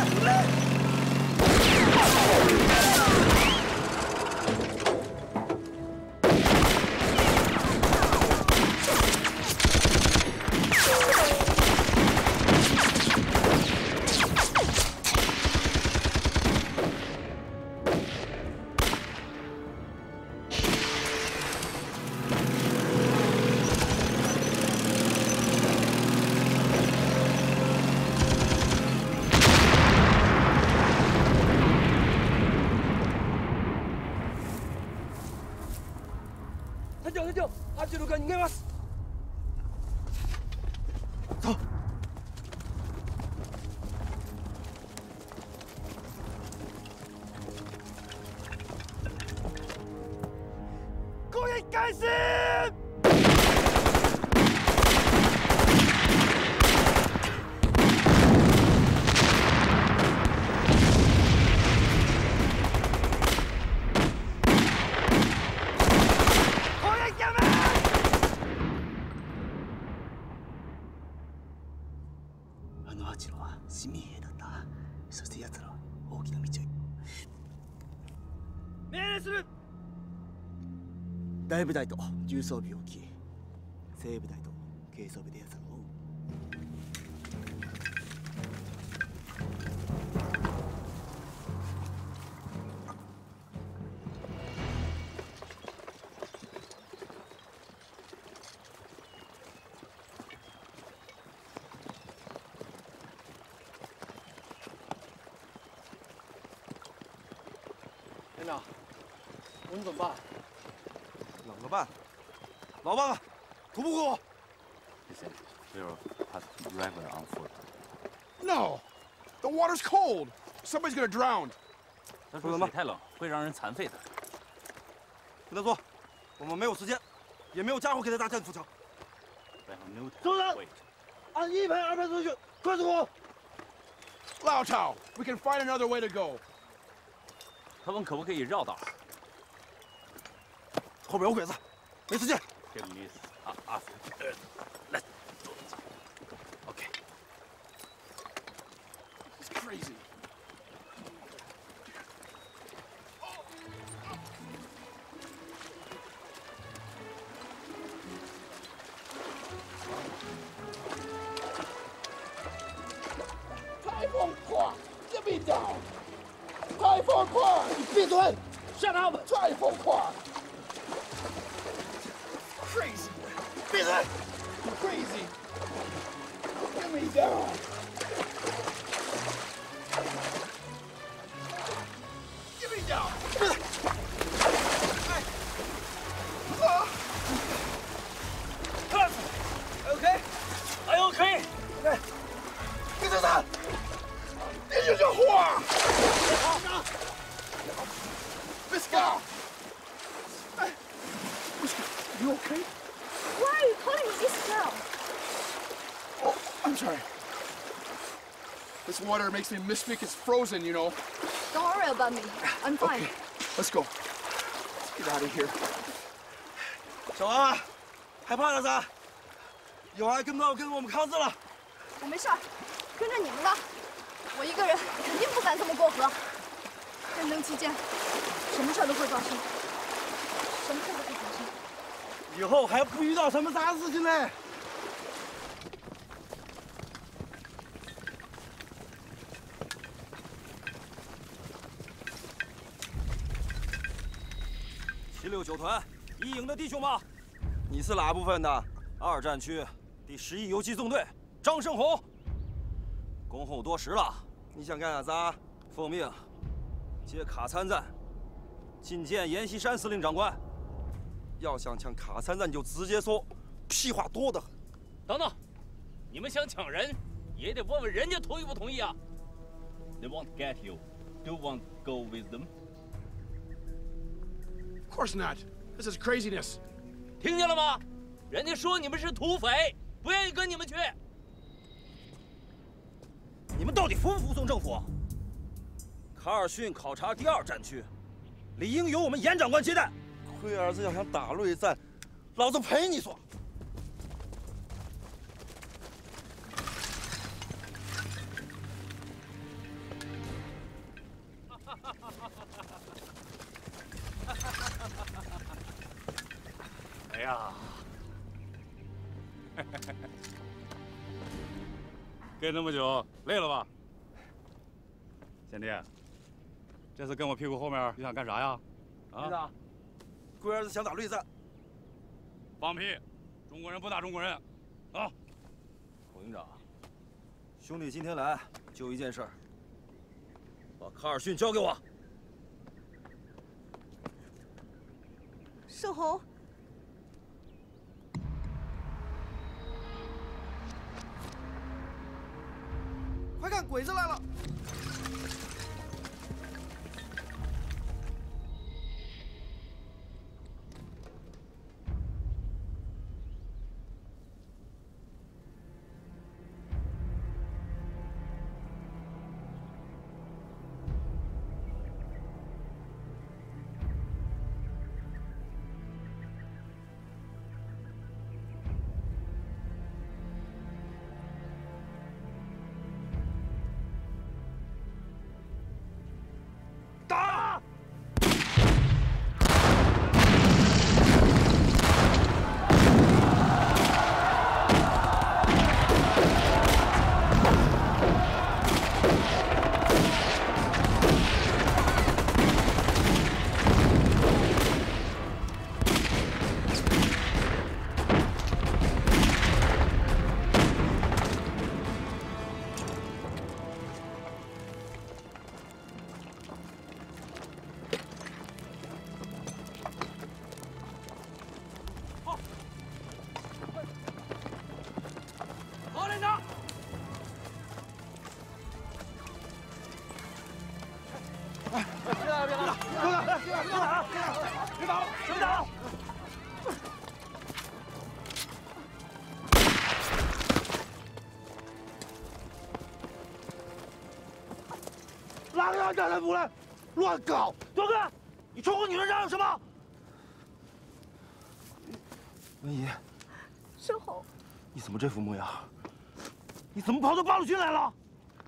隊長隊長、八郎が逃げます。走。攻撃開始。 あの八郎は市民兵だった。そして奴らは大きな道を。 命令する。 大部隊と重装備を置き、精部隊と軽装備で奴らを追う。 连长，我们怎么办？ 怎么办？老爸爸，土不过我。 Listen, we'll have river on foot. No, the water's cold. Somebody's gonna drown. 他说水太冷会让人残废的。 跟他说，我们没有时间，也没有家伙给他搭战斧桥。 首长，按一排、二排顺序，快速攻！ Lao Tao, we can find another way to go. 他问可不可以绕道？ 后边有鬼子，没时间。 Give me a after. Let's do it. Okay. It's crazy. 闭嘴 ！Shut up！ 太疯狂 ！Crazy！ 闭嘴 ！Crazy！ Get me down！ Get me down！ OK？ I OK？ 别动他！别惹这祸！ Let's go! You okay? Why are you calling me this now? Oh, I'm sorry. This water makes me misspeak. It's frozen, you know. Don't worry about me. I'm fine. Okay, let's go. Let's get out of here. 小王，害怕了噻？有爱跟不到跟我们抗日了。 我没事儿，跟着你们吧。我一个人肯定不敢这么过河。战争期间，什么事儿都会发生，什么事儿都会发生。 以后还不遇到什么啥事情呢？七六九团一营的弟兄们，你是哪部分的？二战区第十一游击纵队张胜红。恭候多时了，你想干啥子啊？奉命接卡参战，觐见阎锡山司令长官。要想抢卡参战，就直接说，屁话多得很。 等等，你们想抢人，也得问问人家同意不同意啊 ？They won't get you. Do you want to go with them? Of course not. This is craziness. 听见了吗？人家说你们是土匪，不愿意跟你们去。 你们到底服不服从政府？卡尔逊考察第二战区，理应由我们严长官接待。龟儿子要想打内战，老子陪你耍。 哎呀，跟这么久，累了吧？贤弟，这次跟我屁股后面，你想干啥呀？啊？ 龟儿子想打内战。 放屁！中国人不打中国人，啊！ 孔营长，兄弟今天来就一件事儿，把卡尔逊交给我。 盛红。 快看，鬼子来了！ 打！好，连长。 哎，别打，别打，别打，别打，别打，别打，别打！哪个让战争部来？乱搞！多哥，你冲我女人嚷嚷什么？ 文姨， 盛红， 你怎么这副模样？你怎么跑到八路军来了？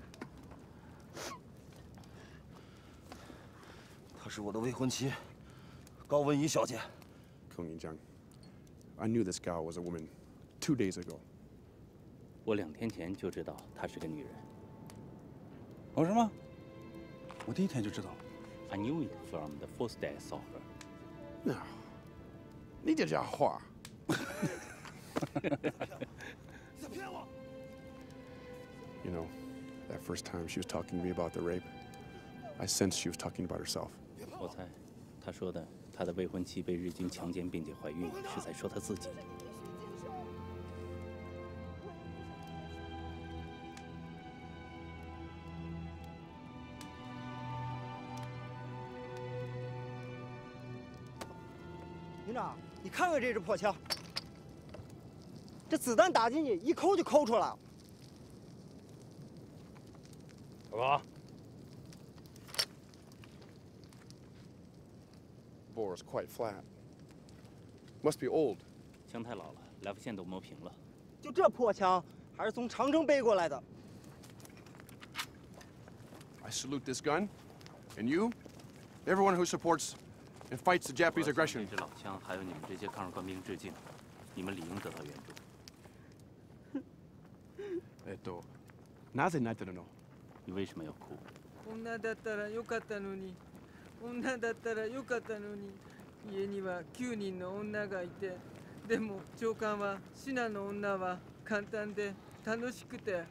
她是我的未婚妻，高文怡小姐。 孔营长 I knew this gal was a woman two days ago. 我两天前就知道她是个女人。 哦，是吗？我第一天就知道。 I knew it from the first day I saw her. No. 你这家伙。You know, that first time she was talking to me about the rape, I sensed she was talking about herself. 我猜，她说的她的未婚妻被日军强奸并且怀孕，是在说她自己。 营长，你看看这支破枪，这子弹打进去一抠就抠出来了。 报告。 Bore is quite flat. Must be old. 枪太老了，来福线都磨平了。 就这破枪，还是从长征背过来的。 I salute this gun, and you, everyone who supports and fights the Japanese aggression. 这支老枪，还有你们这些抗日官兵致敬，你们理应得到援助。 えっと、なぜ泣いてるの？ 你为什么要哭？ 女だったらよかったのに。 女だったらよかったのに家にはきゅうにんの女がいてでも長官はシナの女は簡単で楽しくて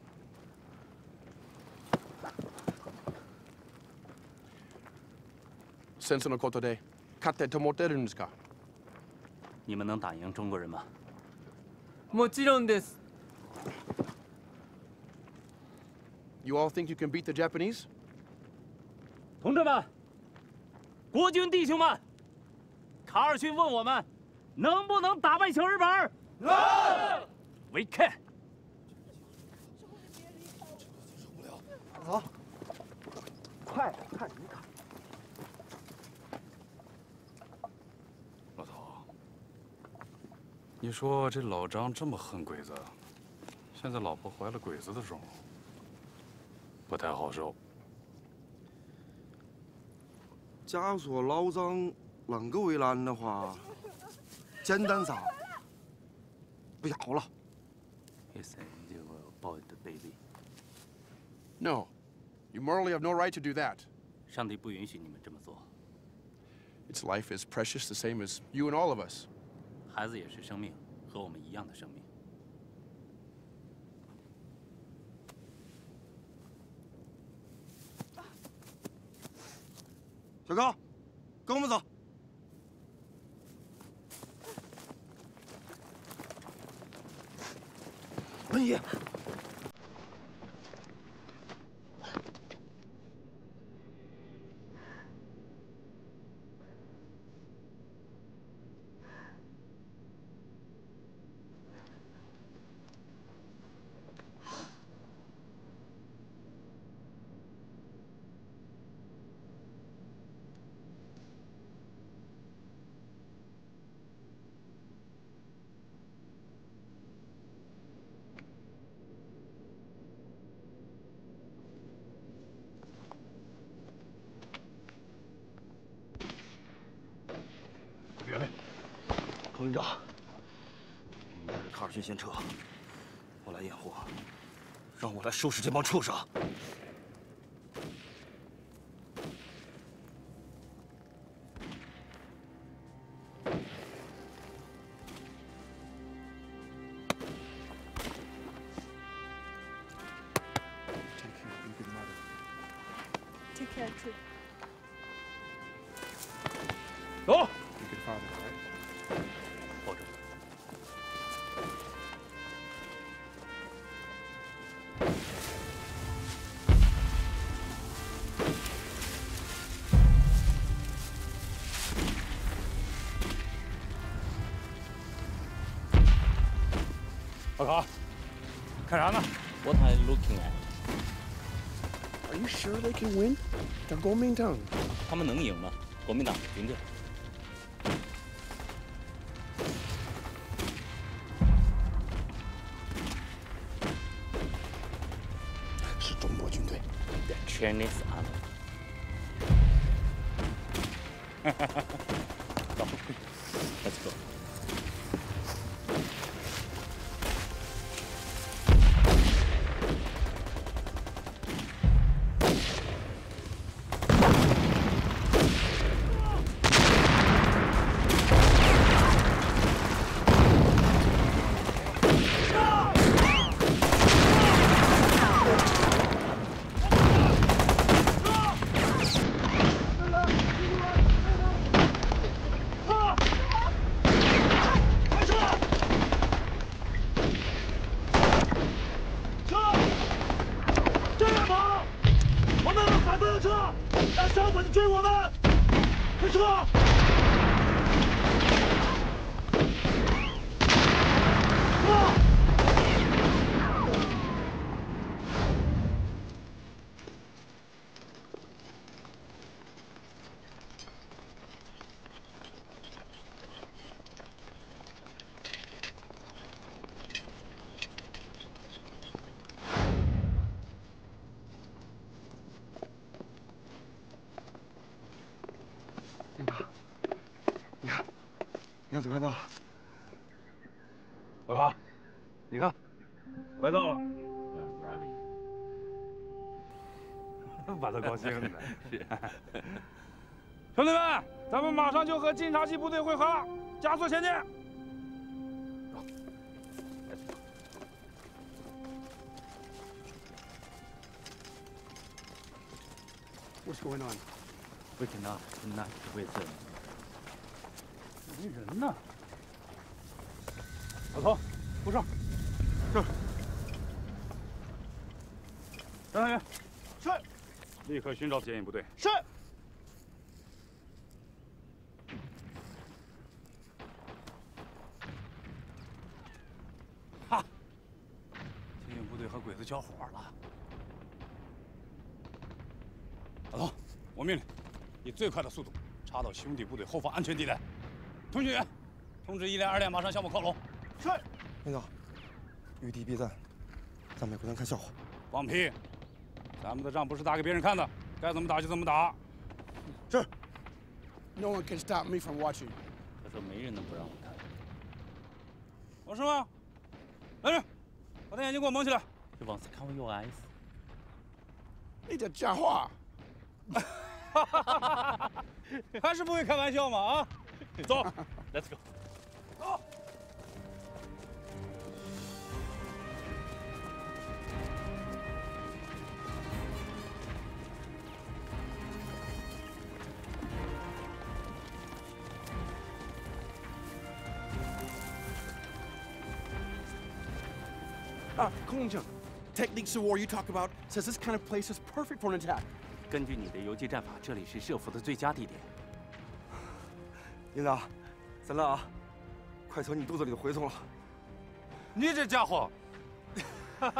戦争のことで勝てと思ってるんですか？ 你们能打赢中国人吗？ もちろんです。 You all think you can beat the Japanese? 同志们！ 国军弟兄们，卡尔逊问我们，能不能打败小日本？能。We can。 走，快看一看。 老头，你说这老张这么恨鬼子，现在老婆怀了鬼子的种，不太好受。 假如说老张能够为难的话，简单撒，不要了。 He said you will boil the baby. No, you morally have no right to do that. 上帝不允许你们这么做。 Its life is precious, the same as you and all of us. 孩子也是生命，和我们一样的生命。 小高，跟我们走。文爷。 别别，孔营长，你带着卡尔逊先撤，我来掩护，让我来收拾这帮畜生。 Take care too. 走。 Good father, right? 抱着。 报告，看啥呢 ？What are you looking at? Are you sure they can win? They're Kuomintang. 他们能赢吗？国民党的军队。 Chinese army. 走 ，Let's go. 报们车！ 样子快到了，老爸，你看，快到了，把他高兴的。是，兄弟们，咱们马上就和晋察冀部队会合了，加速前进。What's going on? We cannot connect with them. 没人呢。老头，补上。是。张大元。是。立刻寻找接应部队。 是。 哈！接应部队和鬼子交火了。老头，我命令，以最快的速度插到兄弟部队后方安全地带。 通讯员，通知一连、二连马上向我靠拢。 是。领导，与敌避战，让美国人看笑话。 放屁！咱们的仗不是打给别人看的，该怎么打就怎么打。 是。No one can stop me from watching. 他说没人能不让我看。 王师傅，来人，把他眼睛给我蒙起来。 He wants to cover your eyes. 你这家伙！ 还是不会开玩笑嘛啊！ 走 ，Let's go。 走。 啊，空军 ，techniques of war you talk about says this kind of place is perfect for an attack. 根据你的游击战法，这里是设伏的最佳地点。 领导，咱俩啊，快从你肚子里回从了。 你这家伙！好，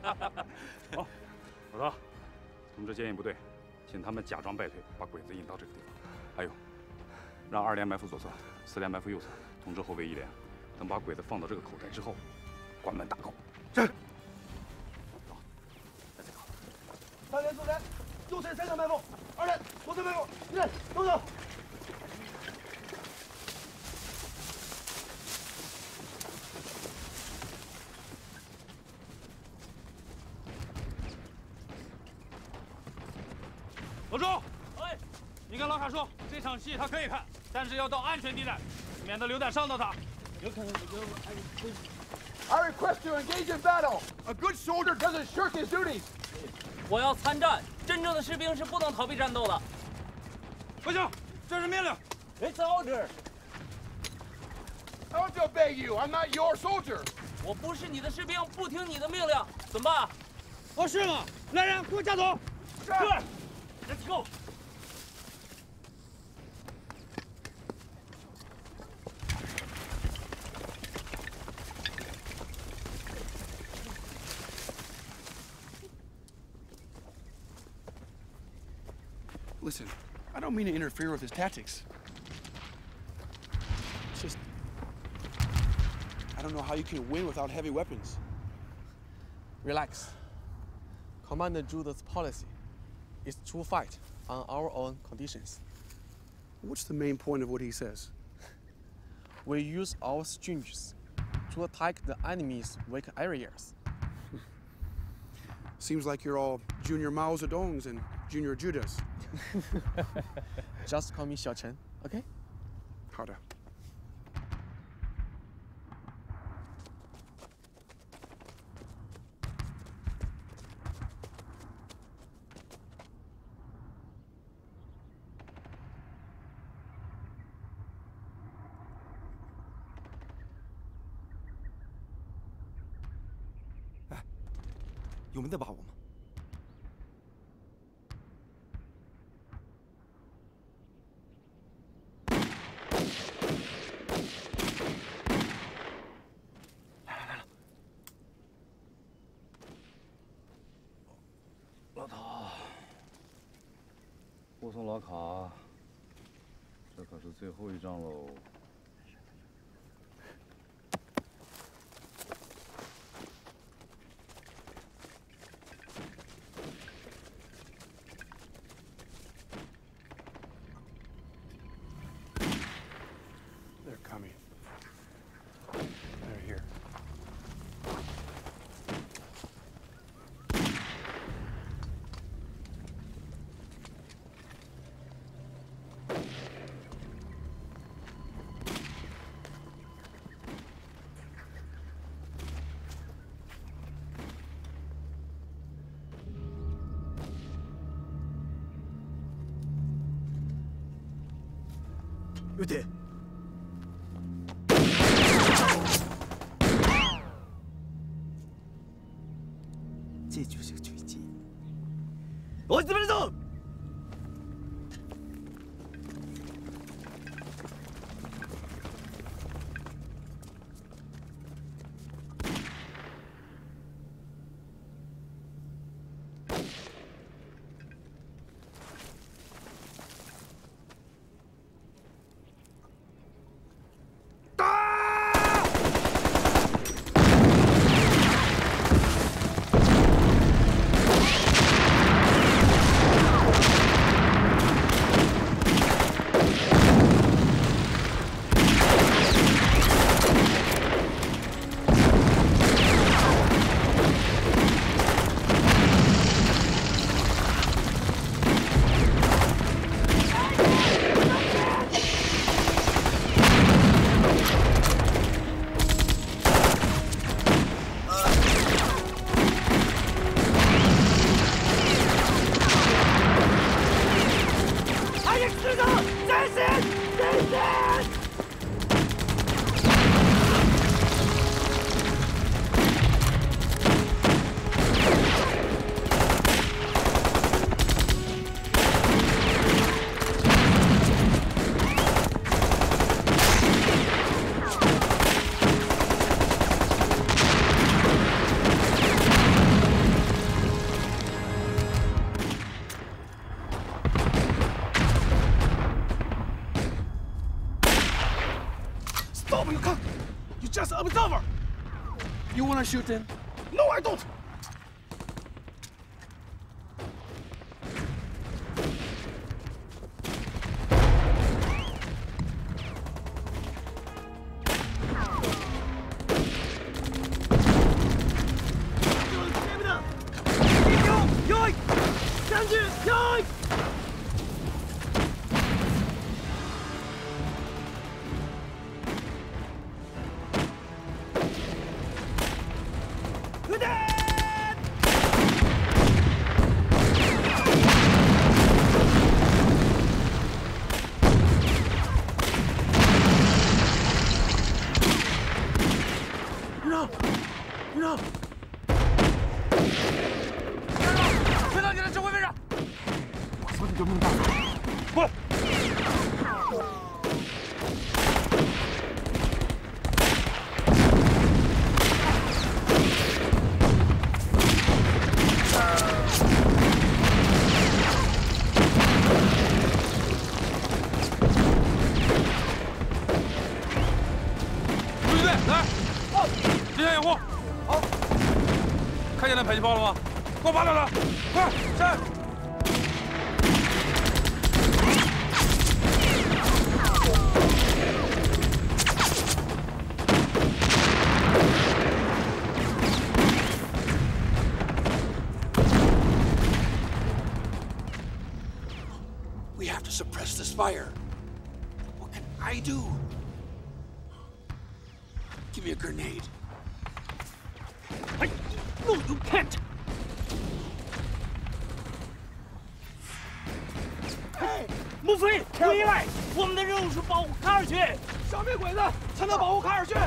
老大，通知接应部队，请他们假装败退，把鬼子引到这个地方。还有，让二连埋伏左侧，四连埋伏右侧，通知后卫一连，等把鬼子放到这个口袋之后，关门大扣。是。走，再走。 三连、四连，右侧三连埋伏，二连左侧埋伏，一连都走。 老周，哎，你跟老卡说，这场戏他可以看，但是要到安全地带，免得流弹伤到他。有可能有 I request to engage in battle. A good soldier doesn't shirk his duties. 我要参战，真正的士兵是不能逃避战斗的。 不行，这是命令。 It's order. I want to obey you. I'm not your soldier. 我不是你的士兵，不听你的命令，怎么办？ 我是吗？来人，给我架走。 是。 Let's go. Listen, I don't mean to interfere with his tactics. It's just, I don't know how you can win without heavy weapons. Relax. Commander Zhu's policy is to fight on our own conditions. What's the main point of what he says? We use our strengths to attack the enemy's weak areas. Seems like you're all junior Mao Zedongs and junior Judas. Just call me Xiao Chen, okay? 好的。 有没得把握吗？ 护送老卡，这可是最后一仗喽。 撃て。这就是个狙击。追い詰めるぞ！ Stop! You can't! You're just an observer! You wanna shoot him? No, I don't! We have to suppress this fire. What can I do? Give me a grenade. I... No, you can't! Hey, 穆飞，回来！我们的任务是保护卡尔逊， 消灭鬼子才能保护卡尔逊。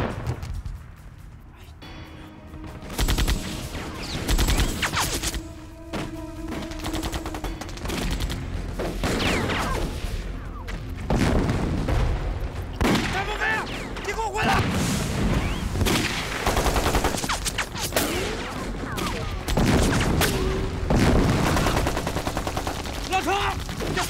张穆飞，你给我回来！ 老车，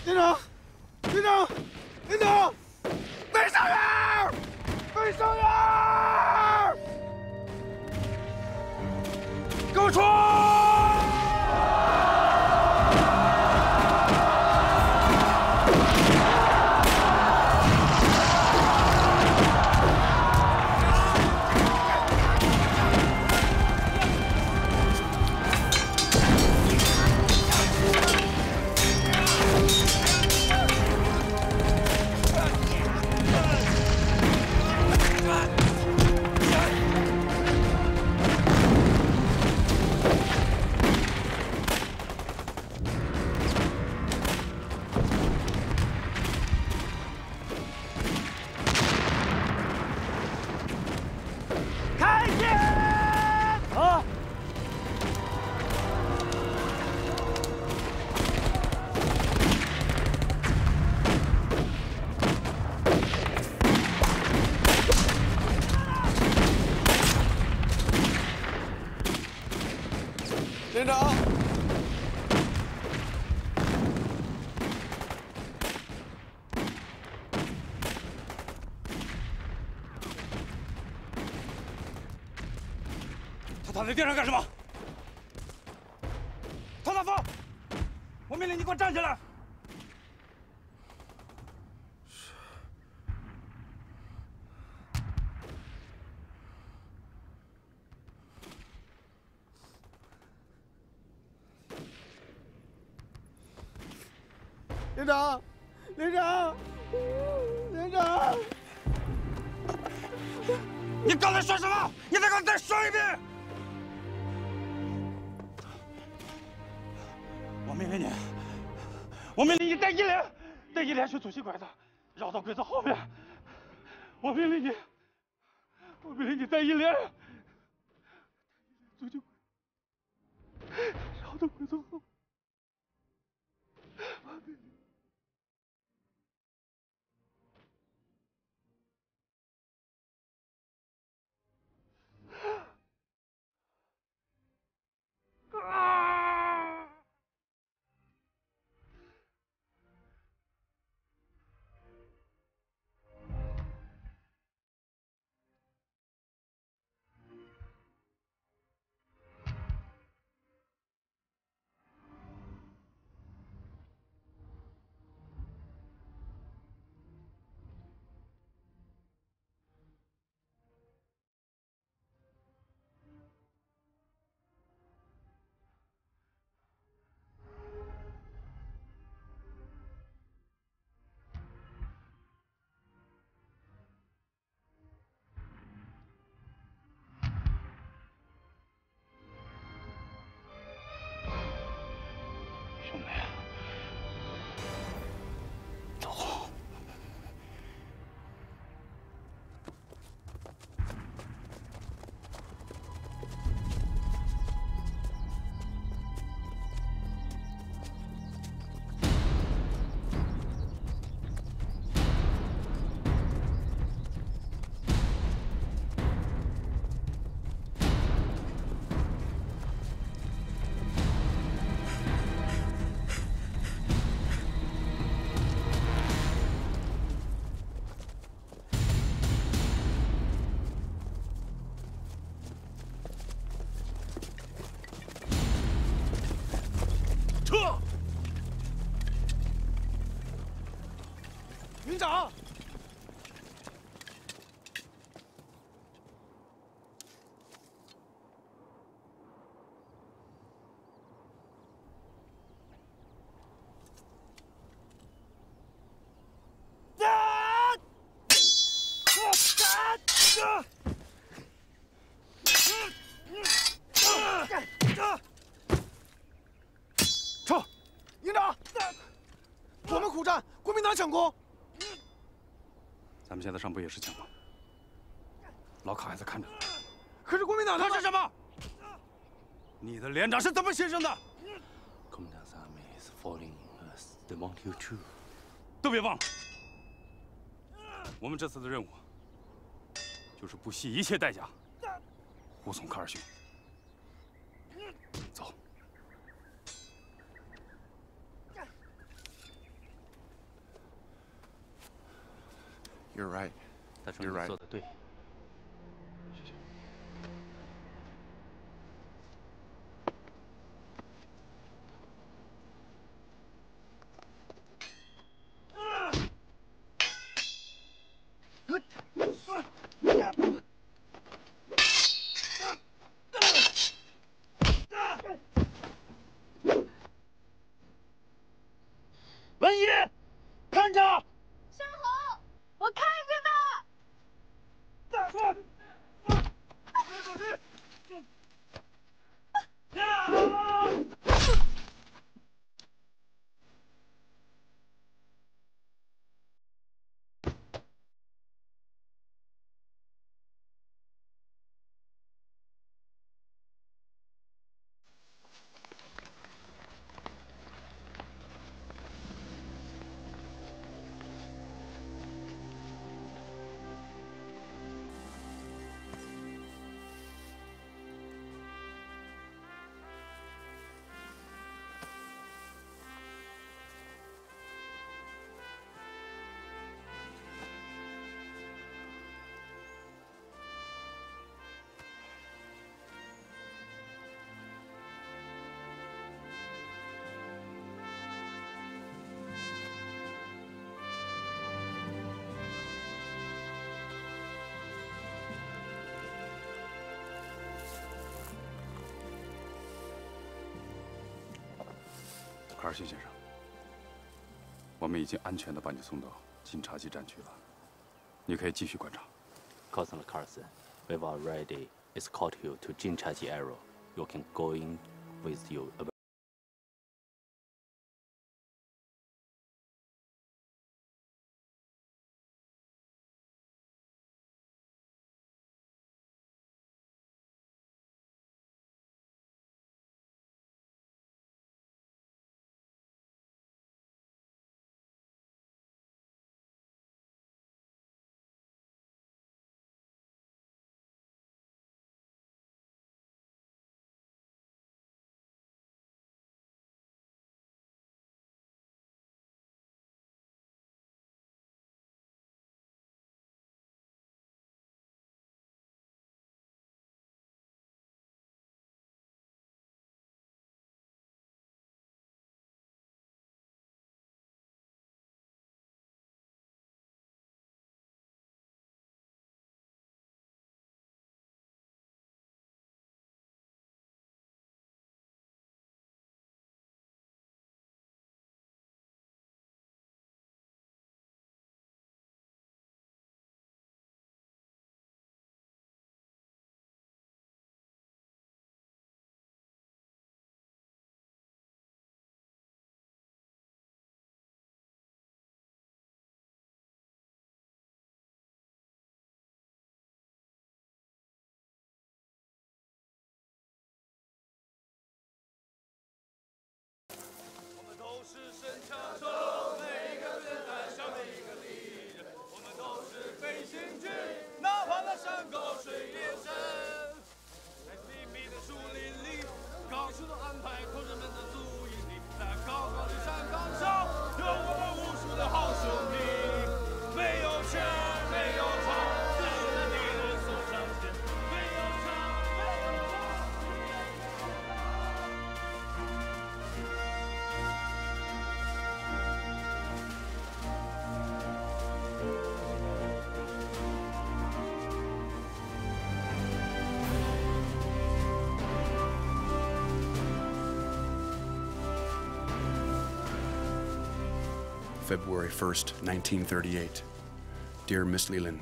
连长，连长，连长，魏少元，魏少元，给我冲！ 连长， 他躺在地上干什么？唐大风，我命令你给我站起来！ 连长，连长，连长， 你刚才说什么？你再给我再说一遍！我命令你，我命令你带一连，带一连去阻击鬼子，绕到鬼子后面。我命令你，我命令你带一连阻击鬼子，绕到鬼子后面。 啊！兄弟，走。撤！ 营长，撤！营长，我们苦战，国民党抢攻。 咱们现在上不也是抢吗？老卡还在看着呢。 可是国民党他是什么？你的连长是怎么牺牲的？ 都别忘了，我们这次的任务就是不惜一切代价护送卡尔逊。走。 You're right. 他说 You're 你 right. 做的对。 谢谢。 文一，看着。 山红，我看着呢。 大哥，别走开！ 卡尔逊先生，我们已经安全地把你送到金察冀战区了，你可以继续观察。 Cousin Carson, we've already escorted you to Jinchaji area. You can go in with you. February first, nineteen thirty-eight. Dear Miss Leland,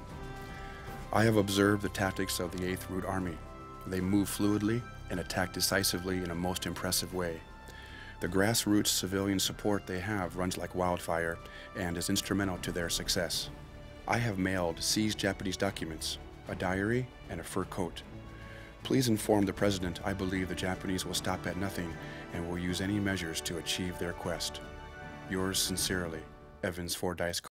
I have observed the tactics of the eighth Root Army. They move fluidly and attack decisively in a most impressive way. The grassroots civilian support they have runs like wildfire and is instrumental to their success. I have mailed seized Japanese documents, a diary, and a fur coat. Please inform the President I believe the Japanese will stop at nothing and will use any measures to achieve their quest. Yours sincerely, Evans Fordyce